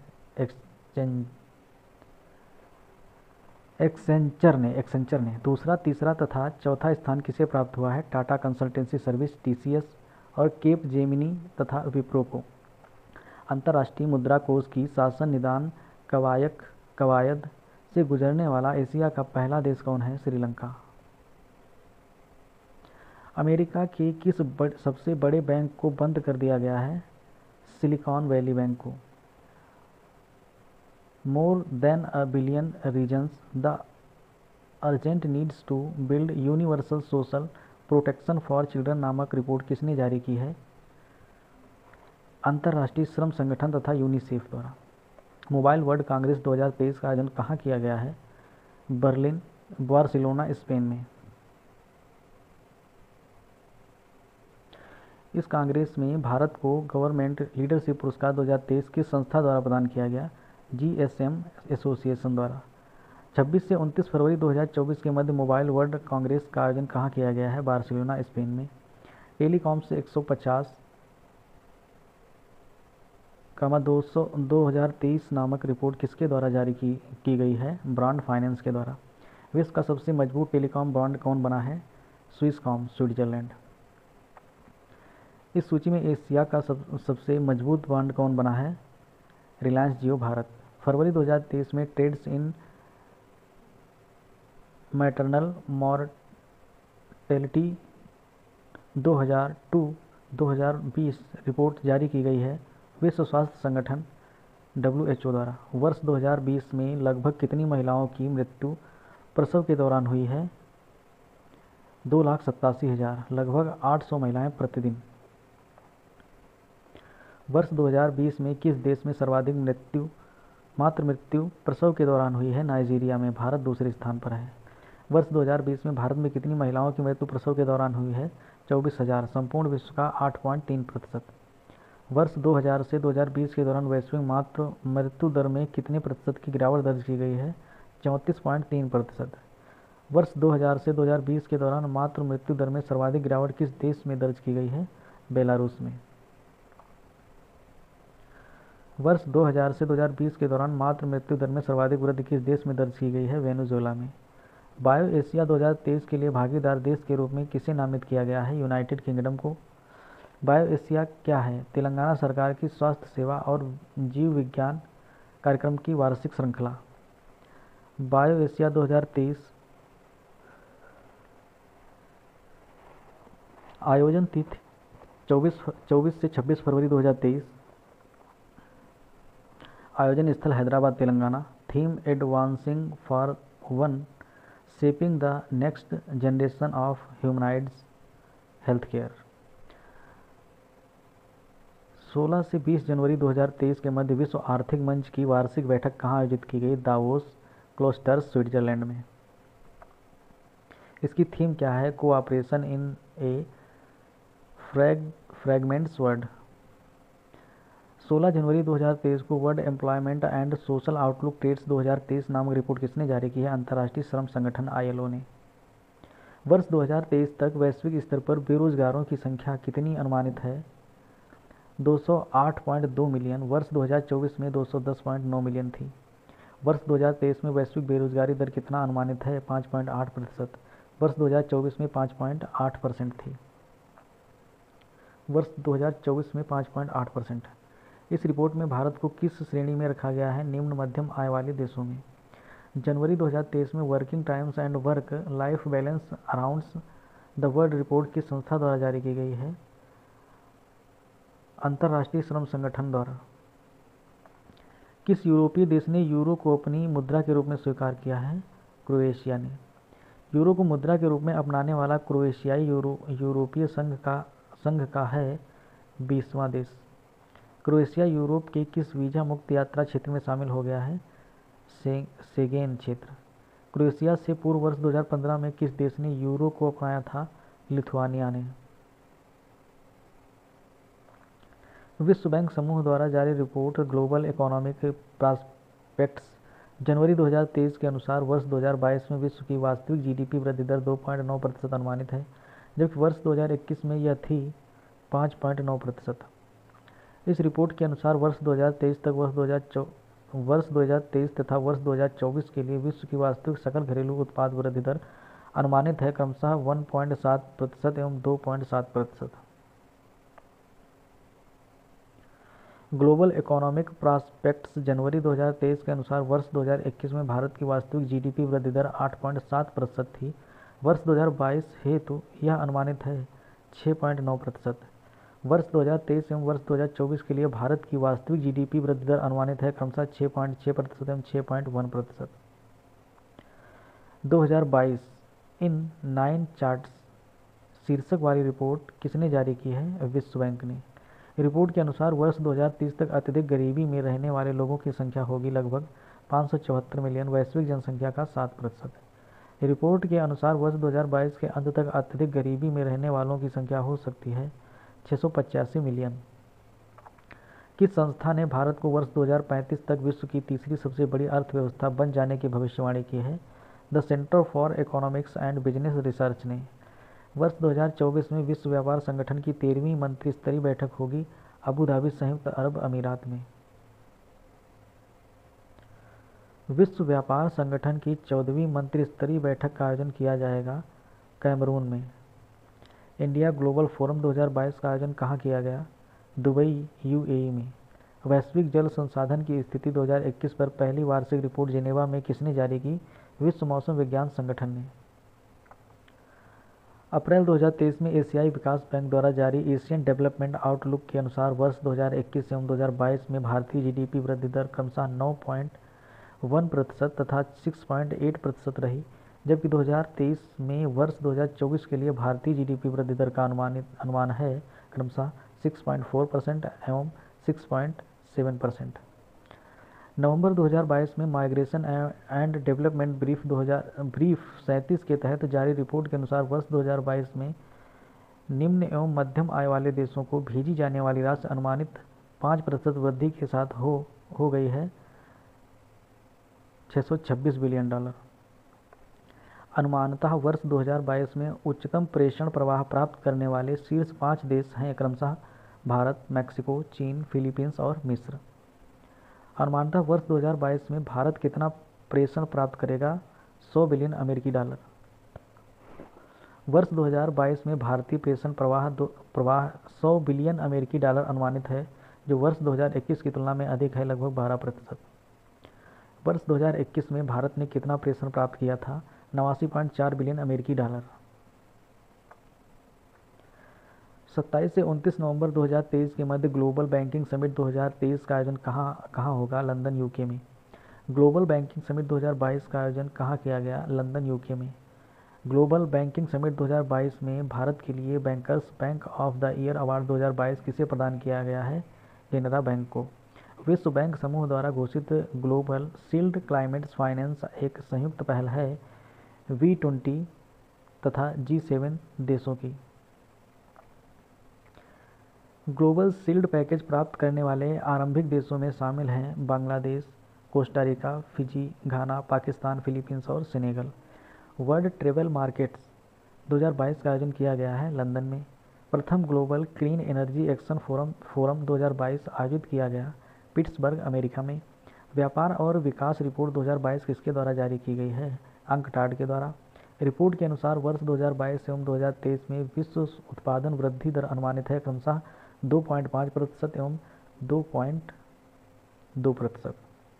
एक्सेंचर ने। दूसरा, तीसरा तथा चौथा स्थान किसे प्राप्त हुआ है? टाटा कंसल्टेंसी सर्विस, TCS और केप जेमिनी तथा विप्रो को। अंतर्राष्ट्रीय मुद्रा कोष की शासन निदान कवायद कवायद से गुजरने वाला एशिया का पहला देश कौन है? श्रीलंका। अमेरिका के किस सबसे बड़े बैंक को बंद कर दिया गया है? सिलिकॉन वैली बैंक को। More than a billion reasons the urgent needs to build universal social protection for children नामक रिपोर्ट किसने जारी की है? अंतर्राष्ट्रीय श्रम संगठन तथा यूनिसेफ द्वारा। मोबाइल वर्ल्ड कांग्रेस 2023 का आयोजन कहाँ किया गया है? बार्सिलोना स्पेन में। इस कांग्रेस में भारत को गवर्नमेंट लीडरशिप पुरस्कार 2023 किस संस्था द्वारा प्रदान किया गया? GSM एसोसिएशन द्वारा। 26 से 29 फरवरी 2024 के मध्य मोबाइल वर्ल्ड कांग्रेस का आयोजन कहाँ किया गया है? बार्सिलोना स्पेन में। टेलीकॉम से 150, 2023 नामक रिपोर्ट किसके द्वारा जारी की गई है? ब्रांड फाइनेंस के द्वारा। विश्व का सबसे मजबूत टेलीकॉम ब्रांड कौन बना है? Swisscom, Switzerland. इस सूची में एशिया का सबसे मजबूत ब्रांड कौन बना है? रिलायंस जियो, भारत। फरवरी 2023 में trades in maternal mortality 2002-2020 report जारी की गई है विश्व स्वास्थ्य संगठन WHO द्वारा। वर्ष 2020 में लगभग कितनी महिलाओं की मृत्यु प्रसव के दौरान हुई है? 2,87,000, लगभग 800 महिलाएं प्रतिदिन। वर्ष 2020 में किस देश में सर्वाधिक मातृ मृत्यु प्रसव के दौरान हुई है? नाइजीरिया में, भारत दूसरे स्थान पर है। वर्ष 2020 में भारत में कितनी महिलाओं की मृत्यु प्रसव के दौरान हुई है? 24,000, संपूर्ण विश्व का 8.3%। वर्ष 2000 से 2020 के दौरान वैश्विक मातृ मृत्यु दर में कितने प्रतिशत की गिरावट दर्ज की गई है? 34.3%। वर्ष 2000 से 2020 के दौरान मातृ मृत्यु दर में सर्वाधिक गिरावट किस देश में दर्ज की गई है? बेलारूस में। वर्ष 2000 से 2020 के दौरान मातृ मृत्यु दर में सर्वाधिक वृद्धि किस देश में दर्ज की गई है? वेनेजुएला में। बायो एशिया 2023 के लिए भागीदार देश के रूप में किसे नामित किया गया है? यूनाइटेड किंगडम को। बायो एशिया क्या है? तेलंगाना सरकार की स्वास्थ्य सेवा और जीव विज्ञान कार्यक्रम की वार्षिक श्रृंखला। बायो एशिया 2023 आयोजन तिथि 24 से 26 फरवरी 2023। आयोजन स्थल Hyderabad, Telangana. Theme advancing for one, shaping the next generation of humanoids health care. 16 से 20 जनवरी 2023 के मध्य विश्व आर्थिक मंच की वार्षिक बैठक कहाँ आयोजित की गई? दावोस, क्लोस्टर्स, स्विट्जरलैंड में। इसकी थीम क्या है? Cooperation in a fragments world. 16 जनवरी 2023 को world employment and social outlook trades 2023 नामक रिपोर्ट किसने जारी की है? अंतर्राष्ट्रीय श्रम संगठन ILO ने। वर्ष 2023 तक वैश्विक स्तर पर बेरोजगारों की संख्या कितनी अनुमानित है? 208.2 मिलियन। वर्ष 2024 में 210.9 मिलियन थी। वर्ष 2023 में वैश्विक बेरोजगारी दर कितना अनुमानित है? 5.8%। वर्ष 2024 में 5.8% थी। वर्ष 2024 में 5.8%। इस रिपोर्ट में भारत को किस श्रेणी में रखा गया है? निम्न मध्यम आय वाले देशों में। जनवरी 2023 में working times and work life balance around the world report किस संस्था द्वारा जारी की गई है? अंतर्राष्ट्रीय श्रम संगठन द्वारा। किस यूरोपीय देश ने यूरो को अपनी मुद्रा के रूप में स्वीकार किया है? क्रोएशिया ने। यूरो को मुद्रा के रूप में अपनाने वाला क्रोएशियाई यूरोपीय संघ का है 20वां देश। क्रोएशिया यूरोप के किस वीजा मुक्त यात्रा क्षेत्र में शामिल हो गया है? शेंगेन क्षेत्र। क्रोएशिया से पूर्व वर्ष 2015 में किस देश ने यूरो को अपनाया था? लिथुआनिया ने। विश्व बैंक समूह द्वारा जारी रिपोर्ट ग्लोबल इकोनॉमिक प्रॉस्पेक्ट्स जनवरी 2023 के अनुसार वर्ष 2022 में विश्व की वास्तविक GDP वृद्धि दर 2.9% अनुमानित है, जबकि वर्ष 2021 में यह थी 5.9%। इस रिपोर्ट के अनुसार वर्ष 2023 तथा वर्ष 2024 के लिए विश्व की वास्तविक सकल घरेलू उत्पाद वृद्धि दर अनुमानित है क्रमशः 1.7% एवं 2.7%। ग्लोबल इकोनॉमिक प्रॉस्पेक्ट्स जनवरी 2023 के अनुसार वर्ष 2021 में भारत की वास्तविक जीडीपी वृद्धि दर 8.7% थी। वर्ष 2022 हेतु यह अनुमानित है 6.9%। वर्ष 2023 एवं वर्ष 2024 के लिए भारत की वास्तविक जीडीपी वृद्धि दर अनुमानित है क्रमशः 6.6% एवं 6.1%। 2022 इन 9 चार्ट्स शीर्षक वाली रिपोर्ट किसने जारी की है? विश्व बैंक ने। रिपोर्ट के अनुसार वर्ष 2030 तक अत्यधिक गरीबी में रहने वाले लोगों की संख्या होगी लगभग 574 मिलियन, वैश्विक जनसंख्या का 7%। रिपोर्ट के अनुसार वर्ष 2022 के अंत तक अत्यधिक गरीबी में रहने वालों की संख्या हो सकती है 685 मिलियन। किस संस्था ने भारत को वर्ष 2035 तक विश्व की तीसरी सबसे बड़ी अर्थव्यवस्था बन जाने की भविष्यवाणी की है? The centre for economics and business research ने। वर्ष 2024 में विश्व व्यापार संगठन की 13वीं मंत्री स्तरीय बैठक होगी अबू धाबी, संयुक्त अरब अमीरात में। विश्व व्यापार संगठन की 14वीं मंत्री स्तरीय बैठक का आयोजन किया जाएगा कैमरून में। इंडिया ग्लोबल फोरम 2022 का आयोजन कहाँ किया गया? दुबई, यूएई में। वैश्विक जल संसाधन की स्थिति 2021 पर पहली वार्षिक रिपोर्ट जिनेवा में किसने जारी की? विश्व मौसम विज्ञान संगठन ने। अप्रैल 2023 में एशियाई विकास बैंक द्वारा जारी एशियन डेवलपमेंट आउटलुक के अनुसार वर्ष 2021 एवं 2022 में भारतीय जीडीपी वृद्धि दर क्रमशः 9.1% तथा 6.8% रही, जबकि 2023 में वर्ष 2024 के लिए भारतीय जीडीपी वृद्धि दर का अनुमान है क्रमशः 6.4% एवं 6.7%। नवंबर 2022 में माइग्रेशन एंड डेवलपमेंट ब्रीफ 37 के तहत जारी रिपोर्ट के अनुसार वर्ष 2022 में निम्न एवं मध्यम आय वाले देशों को भेजी जाने वाली राशि अनुमानित 5% वृद्धि के साथ हो गई है $626 बिलियन। अनुमानतः वर्ष 2022 में उच्चतम प्रेषण प्रवाह प्राप्त करने वाले शीर्ष 5 देश हैं क्रमशः भारत, मैक्सिको, चीन, फिलीपींस और मिस्र। अनुमानतः वर्ष 2022 में भारत कितना प्रेषण प्राप्त करेगा? $100 बिलियन। वर्ष 2022 में भारतीय प्रेषण प्रवाह $100 बिलियन अनुमानित है, जो वर्ष 2021 की तुलना में अधिक है लगभग 12%। वर्ष 2021 में भारत ने कितना प्रेषण प्राप्त किया था? $89.4 बिलियन। 27 से 29 नवंबर 2023 के मध्य ग्लोबल बैंकिंग समिट 2023 का आयोजन कहाँ होगा? लंदन, यूके में। ग्लोबल बैंकिंग समिट 2022 का आयोजन कहाँ किया गया? लंदन, यूके में। ग्लोबल बैंकिंग समिट 2022 में भारत के लिए bankers bank of the year award 2022 किसे प्रदान किया गया है? केनरा बैंक को। विश्व बैंक समूह द्वारा घोषित ग्लोबल शील्ड क्लाइमेट फाइनेंस एक संयुक्त पहल है G20 तथा G7 देशों की। ग्लोबल शील्ड पैकेज प्राप्त करने वाले आरंभिक देशों में शामिल हैं Bangladesh, Costa Rica, Fiji, Ghana, Pakistan, Philippines और सेनेगल। वर्ल्ड ट्रेवल मार्केट्स 2022 का आयोजन किया गया है लंदन में। प्रथम global clean energy action forum 2022 आयोजित किया गया पिट्सबर्ग, अमेरिका में। व्यापार और विकास रिपोर्ट 2022 किसके द्वारा जारी की गई है? अंकटाड के द्वारा। रिपोर्ट के अनुसार वर्ष 2022 एवं 2023 में विश्व उत्पादन वृद्धि दर अनुमानित है क्रमशः 2.5% एवं 2.2%।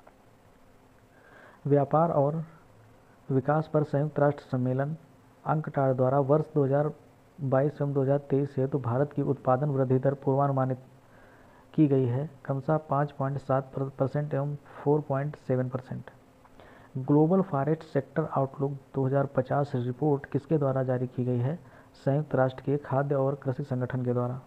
व्यापार और विकास पर संयुक्त राष्ट्र सम्मेलन अंकटाड द्वारा वर्ष 2022 एवं 2023 हेतु भारत की उत्पादन वृद्धि दर पूर्वानुमानित की गई है क्रमशः 5.7% एवं 4.7%। Global forest sector outlook 2050 report किसके द्वारा जारी की गई है? संयुक्त राष्ट्र के खाद्य और कृषि संगठन के द्वारा।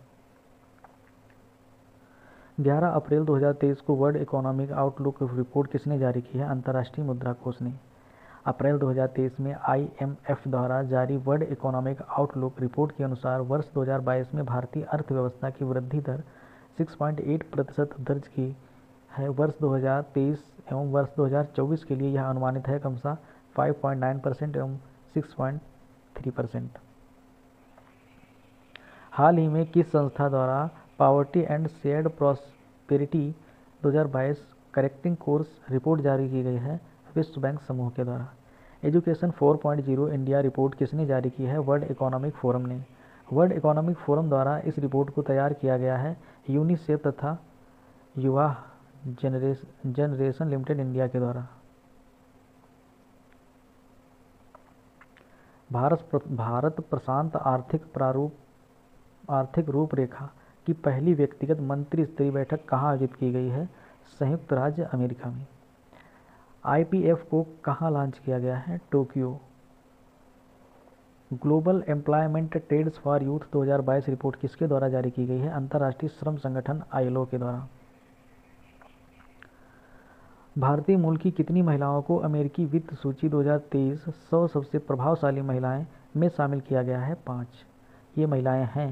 11 अप्रैल 2023 को वर्ल्ड इकोनॉमिक आउटलुक रिपोर्ट किसने जारी की है? अंतर्राष्ट्रीय मुद्रा कोष ने। अप्रैल 2023 में IMF द्वारा जारी वर्ल्ड इकोनॉमिक आउटलुक रिपोर्ट के अनुसार वर्ष 2022 में भारतीय अर्थव्यवस्था की वृद्धि दर 6.8% दर्ज की है। वर्ष 2023 एवं वर्ष 2024 के लिए यह अनुमानित है क्रमशः 5.9% एवं 6.3%। हाल ही में किस संस्था द्वारा poverty and shared prosperity 2022 correcting course report जारी की गई है? विश्व बैंक समूह के द्वारा। एजुकेशन 4.0 इंडिया रिपोर्ट किसने जारी की है? वर्ल्ड इकोनॉमिक फोरम ने। वर्ल्ड इकोनॉमिक फोरम द्वारा इस रिपोर्ट को तैयार किया गया है यूनिसेफ तथा युवा जनरेशन लिमिटेड इंडिया के द्वारा। भारत प्रशांत आर्थिक रूपरेखा की पहली व्यक्तिगत मंत्री स्तरीय बैठक कहाँ आयोजित की गई है? संयुक्त राज्य अमेरिका में। IPF को कहाँ लॉन्च किया गया है? Tokyo. Global employment trades for youth 2022 report किसके द्वारा जारी की गई है? अंतर्राष्ट्रीय श्रम संगठन ILO के द्वारा। भारतीय मूल की कितनी महिलाओं को अमेरिकी वित्त सूची 2023 100 सबसे प्रभावशाली महिलाएं में शामिल किया गया है? 5। ये महिलाएं हैं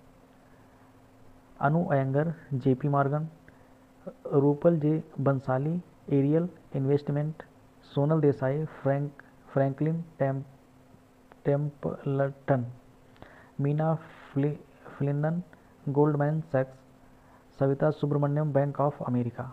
Anu Iyengar, JP Morgan, Rupal J Bansali, Ariel investment, Sonal Desai, Franklin Templeton, Meena Flynn, Goldman सैक्स, Savita Subramanian, bank of America.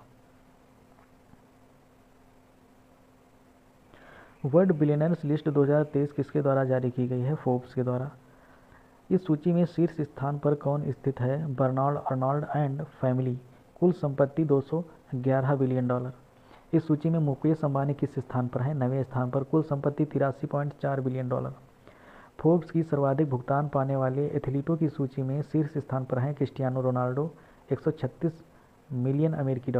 World billionaires list 2023 किसके द्वारा जारी की गई है? फोर्ब्स के द्वारा। इस सूची में शीर्ष स्थान पर कौन स्थित है? बर्नार्ड अर्नोल्ड एंड फैमिली, कुल संपत्ति $211 बिलियन। इस सूची में मुकेश अंबानी किस स्थान पर हैं? 9वें स्थान पर, कुल संपत्ति $83.4 बिलियन। फोर्ब्स की सर्वाधिक भुगतान पाने वाले एथलीटों की सूची में शीर्ष स्थान पर हैं क्रिस्टियानो रोनाल्डो, $136 मिलियन।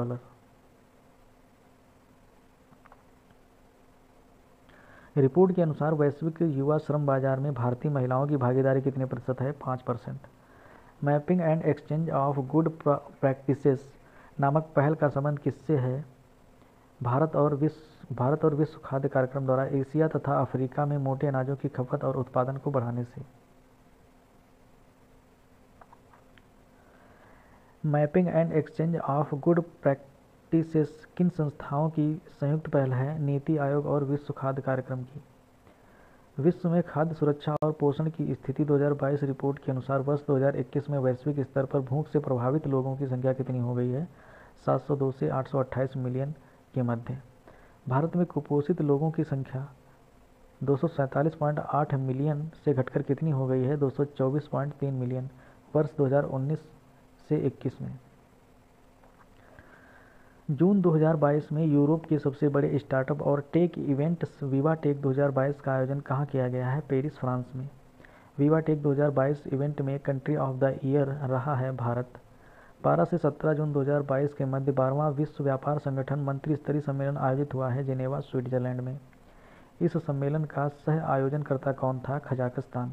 रिपोर्ट के अनुसार वैश्विक युवा श्रम बाजार में भारतीय महिलाओं की भागीदारी कितने प्रतिशत है? 5%। Mapping and exchange of good practices नामक पहल का संबंध किससे है? भारत और विश्व खाद्य कार्यक्रम द्वारा एशिया तथा अफ्रीका में मोटे अनाजों की खपत और उत्पादन को बढ़ाने से। Mapping and exchange of good practices किन संस्थाओं की संयुक्त पहल है? नीति आयोग और विश्व खाद्य कार्यक्रम की। विश्व में खाद्य सुरक्षा और पोषण की स्थिति 2022 रिपोर्ट के अनुसार वर्ष 2021 में वैश्विक स्तर पर भूख से प्रभावित लोगों की संख्या कितनी हो गई है? 702 से 828 मिलियन के मध्य। भारत में कुपोषित लोगों की संख्या 247.8 मिलियन से घटकर कितनी हो गई है? 224.3 मिलियन वर्ष 2019 से 21 में। जून 2022 में यूरोप के सबसे बड़े स्टार्टअप और टेक इवेंट विवा टेक 2022 का आयोजन कहाँ किया गया है? पेरिस, फ्रांस में। विवा टेक 2022 इवेंट में कंट्री ऑफ द ईयर रहा है भारत। 12 से 17 जून 2022 के मध्य 12वां विश्व व्यापार संगठन मंत्री स्तरीय सम्मेलन आयोजित हुआ है जेनेवा, स्विट्जरलैंड में। इस सम्मेलन का सह आयोजनकर्ता कौन था? कजाकिस्तान।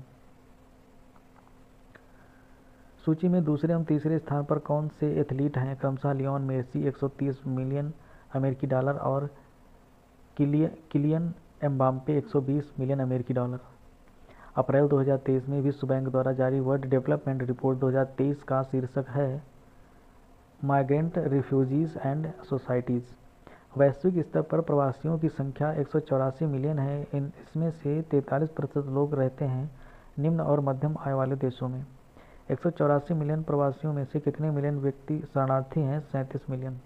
सूची में दूसरे एवं तीसरे स्थान पर कौन से एथलीट हैं? क्रमशः लियोन मेसी 130 मिलियन अमेरिकी डॉलर और किलियन एम्बाप्पे 120 मिलियन अमेरिकी डॉलर। अप्रैल 2023 में विश्व बैंक द्वारा जारी वर्ल्ड डेवलपमेंट रिपोर्ट 2023 का शीर्षक है माइग्रेंट रिफ्यूजीज एंड सोसाइटीज़। वैश्विक स्तर पर प्रवासियों की संख्या 184 मिलियन है। इसमें से 43% लोग रहते हैं निम्न और मध्यम आय वाले देशों में। 184 मिलियन प्रवासियों में से कितने मिलियन व्यक्ति शरणार्थी हैं? 37 मिलियन।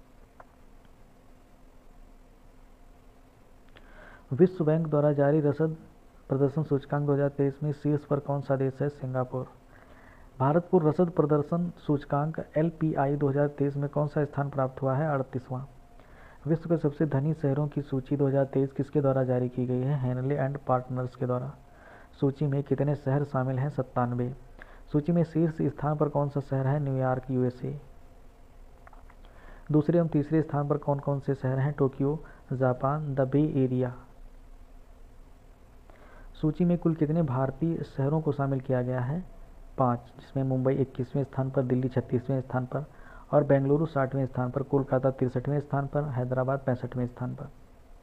विश्व बैंक द्वारा जारी रसद प्रदर्शन सूचकांक 2023 में शीर्ष पर कौन सा देश है? सिंगापुर। भारत को रसद प्रदर्शन सूचकांक LPI 2023 में कौन सा स्थान प्राप्त हुआ है? 38वां। विश्व के सबसे धनी शहरों की सूची 2023 किसके द्वारा जारी की गई है? हेनले एंड पार्टनर्स के द्वारा। सूची में कितने शहर शामिल हैं? 97। सूची में शीर्ष स्थान पर कौन सा शहर है? New York, USA। दूसरे एवं तीसरे स्थान पर कौन कौन से शहर हैं? Tokyo, Japan, the bay area. सूची में कुल कितने भारतीय शहरों को शामिल किया गया है? 5, जिसमें मुंबई 21वें स्थान पर, दिल्ली 36वें स्थान पर और बेंगलुरु 60वें स्थान पर, कोलकाता 63वें स्थान पर, हैदराबाद 65वें स्थान पर।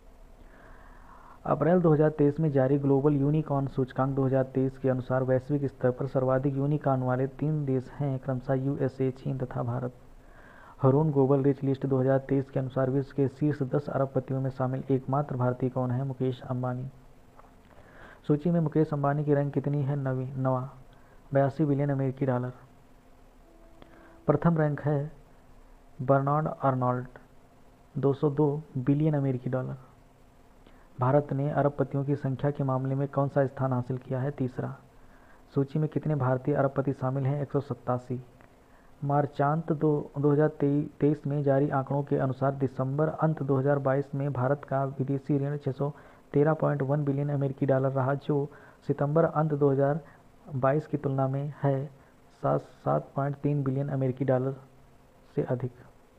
अप्रैल 2023 में जारी ग्लोबल यूनिकॉर्न सूचकांक 2023 के अनुसार वैश्विक स्तर पर सर्वाधिक यूनिकॉर्न वाले 3 देश हैं, क्रमशः USA, चीन तथा Bharat. Hurun global rich list 2023 के अनुसार विश्व के शीर्ष 10 अरबपतियों में शामिल एकमात्र भारतीय कौन है? मुकेश अंबानी। सूची में मुकेश अंबानी की रैंक कितनी है? 9वां, 82 बिलियन अमेरिकी डॉलर। प्रथम रैंक है बर्नार्ड अर्नोल्ड, 202 बिलियन अमेरिकी डॉलर। भारत ने अरबपतियों की संख्या के मामले में कौन सा स्थान हासिल किया है? तीसरा। सूची में कितने भारतीय अरबपति शामिल हैं? 187। मार्चांत 2023 में जारी आंकड़ों के अनुसार दिसंबर अंत 2022 में भारत का विदेशी ऋण 613.1 बिलियन अमेरिकी डॉलर रहा, जो सितंबर अंत 2022 की तुलना में है 7.3 बिलियन अमेरिकी डॉलर से अधिक।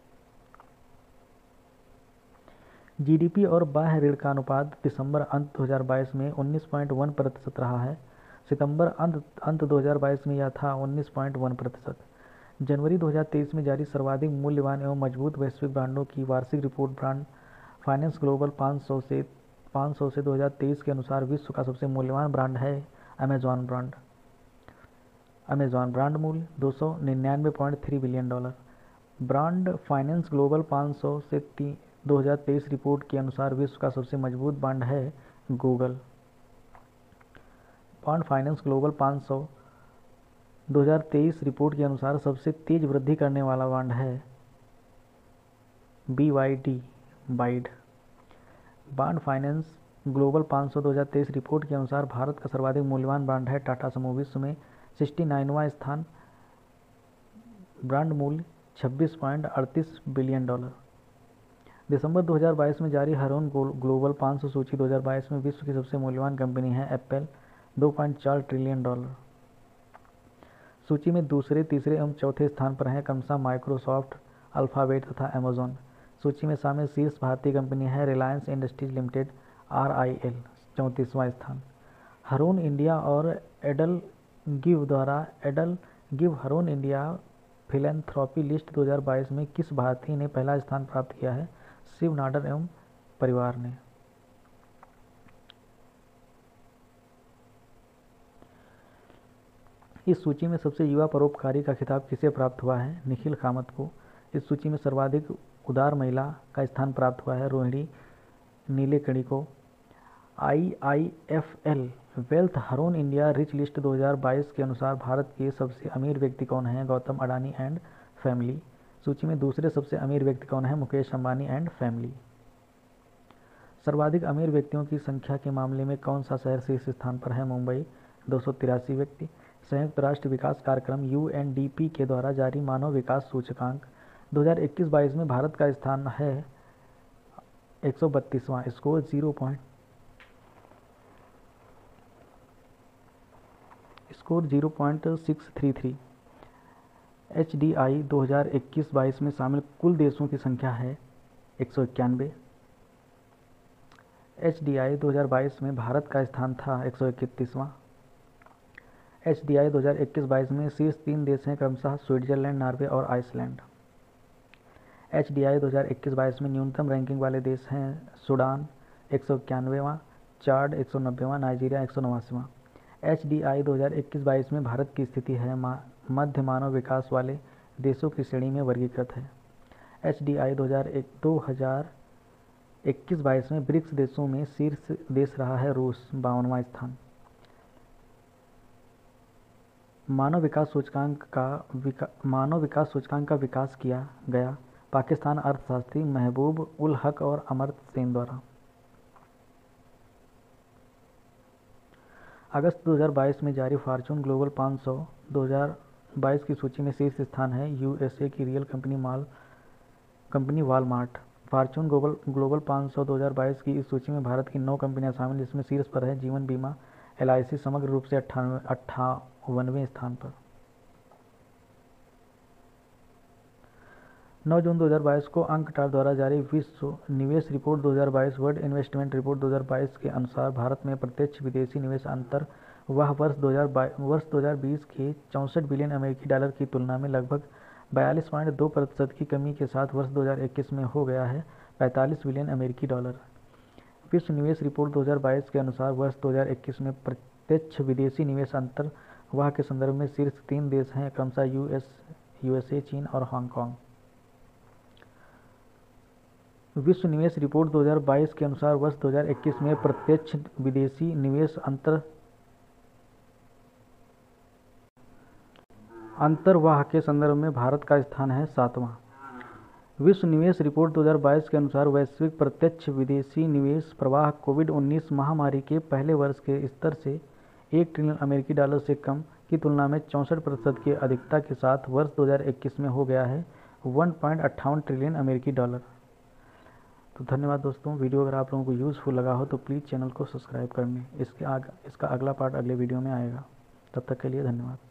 जीडीपी और बाह्य ऋण का अनुपात दिसंबर अंत 2022 में 19.1% रहा है। सितंबर अंत 2022 में यह था 19.1%। जनवरी 2023 में जारी सर्वाधिक मूल्यवान एवं मजबूत वैश्विक ब्रांडों की वार्षिक रिपोर्ट ब्रांड फाइनेंस ग्लोबल 500 से 2023 के अनुसार विश्व का सबसे मूल्यवान ब्रांड है अमेजॉन ब्रांड। ब्रांड मूल्य $299.3 बिलियन। ब्रांड फाइनेंस ग्लोबल 500 से 2023 रिपोर्ट के अनुसार विश्व का सबसे मजबूत ब्रांड है Google. Brand finance global 500 2023 report के अनुसार सबसे तेज वृद्धि करने वाला ब्रांड है BYD BYD. Brand finance global 500 2023 report के अनुसार भारत का सर्वाधिक मूल्यवान ब्रांड है टाटा समूह, विश्व में 69वां स्थान, ब्रांड मूल्य $26.38 बिलियन। दिसंबर 2022 में जारी हरोन ग्लोबल 500 सूची 2022 में विश्व की सबसे मूल्यवान कंपनी है एप्पल, $2.4 ट्रिलियन। सूची में दूसरे, तीसरे एवं चौथे स्थान पर हैं क्रमशः माइक्रोसॉफ्ट, अल्फाबेट तथा अमेजॉन। सूची में शामिल शीर्ष भारतीय कंपनी है रिलायंस इंडस्ट्रीज लिमिटेड RIL, 34वां स्थान। हरोन इंडिया और EdelGive Hurun India philanthropy list 2022 में किस भारतीय ने पहला स्थान प्राप्त किया है? शिव नाडर एवं परिवार ने। इस सूची में सबसे युवा परोपकारी का खिताब किसे प्राप्त हुआ है? निखिल कामत को। इस सूची में सर्वाधिक उदार महिला का स्थान प्राप्त हुआ है रोहिणी नीलेकणी को। IIFL wealth Hurun India rich list 2022 के अनुसार भारत के सबसे अमीर व्यक्ति कौन हैं? Gautam Adani and family. सूची में दूसरे सबसे अमीर व्यक्ति कौन है? Mukesh Ambani and family. सर्वाधिक अमीर व्यक्तियों की संख्या के मामले में कौन सा शहर शीर्ष स्थान पर है? मुंबई, 283 व्यक्ति। संयुक्त राष्ट्र विकास कार्यक्रम UNDP के द्वारा जारी मानव विकास सूचकांक 2021-22 में भारत का स्थान है 132वां, स्कोर 0.633। HDI 2021-22 में शामिल कुल देशों की संख्या है 191। HDI 2022 में भारत का स्थान था 131वां। HDI 2021-22 में शीर्ष 3 देश हैं क्रमशः स्विट्जरलैंड, नॉर्वे और आइसलैंड। HDI 2021-22 में न्यूनतम रैंकिंग वाले देश हैं सूडान 191वां, चाड 190वां, नाइजीरिया 189वां। HDI 2021-22 में भारत की स्थिति है मध्य मानव विकास वाले देशों की श्रेणी में वर्गीकृत है। HDI 2021-22 में ब्रिक्स देशों में शीर्ष देश रहा है रूस, 52वां स्थान। मानव विकास सूचकांक का विकास किया गया पाकिस्तान अर्थशास्त्री महबूब उल हक और अमर्त्य सेन द्वारा। अगस्त 2022 में जारी फॉर्च्यून ग्लोबल 500 2022 की सूची में शीर्ष स्थान है USA की real company Walmart. Fortune global 500 2022 की इस सूची में भारत की 9 कंपनियां शामिल, जिसमें शीर्ष पर है जीवन बीमा LIC समग्र रूप से 58वें स्थान पर। 9 जून 2022 को अंकटार द्वारा जारी विश्व निवेश रिपोर्ट 2022 वर्ल्ड इन्वेस्टमेंट रिपोर्ट 2022 के अनुसार भारत में प्रत्यक्ष विदेशी निवेश अंतर वह वर्ष 2020 के 64 बिलियन अमेरिकी डॉलर की तुलना में लगभग 42.2% की कमी के साथ वर्ष 2021 में हो गया है 45 बिलियन अमेरिकी डॉलर। विश्व निवेश रिपोर्ट 2022 के अनुसार वर्ष 2021 में प्रत्यक्ष विदेशी निवेश अंतर वह के संदर्भ में शीर्ष 3 देश हैं क्रमशः USA, चीन और हांगकांग। विश्व निवेश रिपोर्ट 2022 के अनुसार वर्ष 2021 में प्रत्यक्ष विदेशी निवेश अंतर्वाह के संदर्भ में भारत का स्थान है 7वां। विश्व निवेश रिपोर्ट 2022 के अनुसार वैश्विक प्रत्यक्ष विदेशी निवेश प्रवाह कोविड-19 महामारी के पहले वर्ष के स्तर से $1 ट्रिलियन अमेरिकी डॉलर से कम की तुलना में 64% की अधिकता के साथ वर्ष 2021 में हो गया है 1.58 ट्रिलियन अमेरिकी डॉलर। तो धन्यवाद दोस्तों। वीडियो अगर आप लोगों को यूज़फुल लगा हो तो प्लीज़ चैनल को सब्सक्राइब कर लें। इसका अगला पार्ट अगले वीडियो में आएगा। तब तक के लिए धन्यवाद।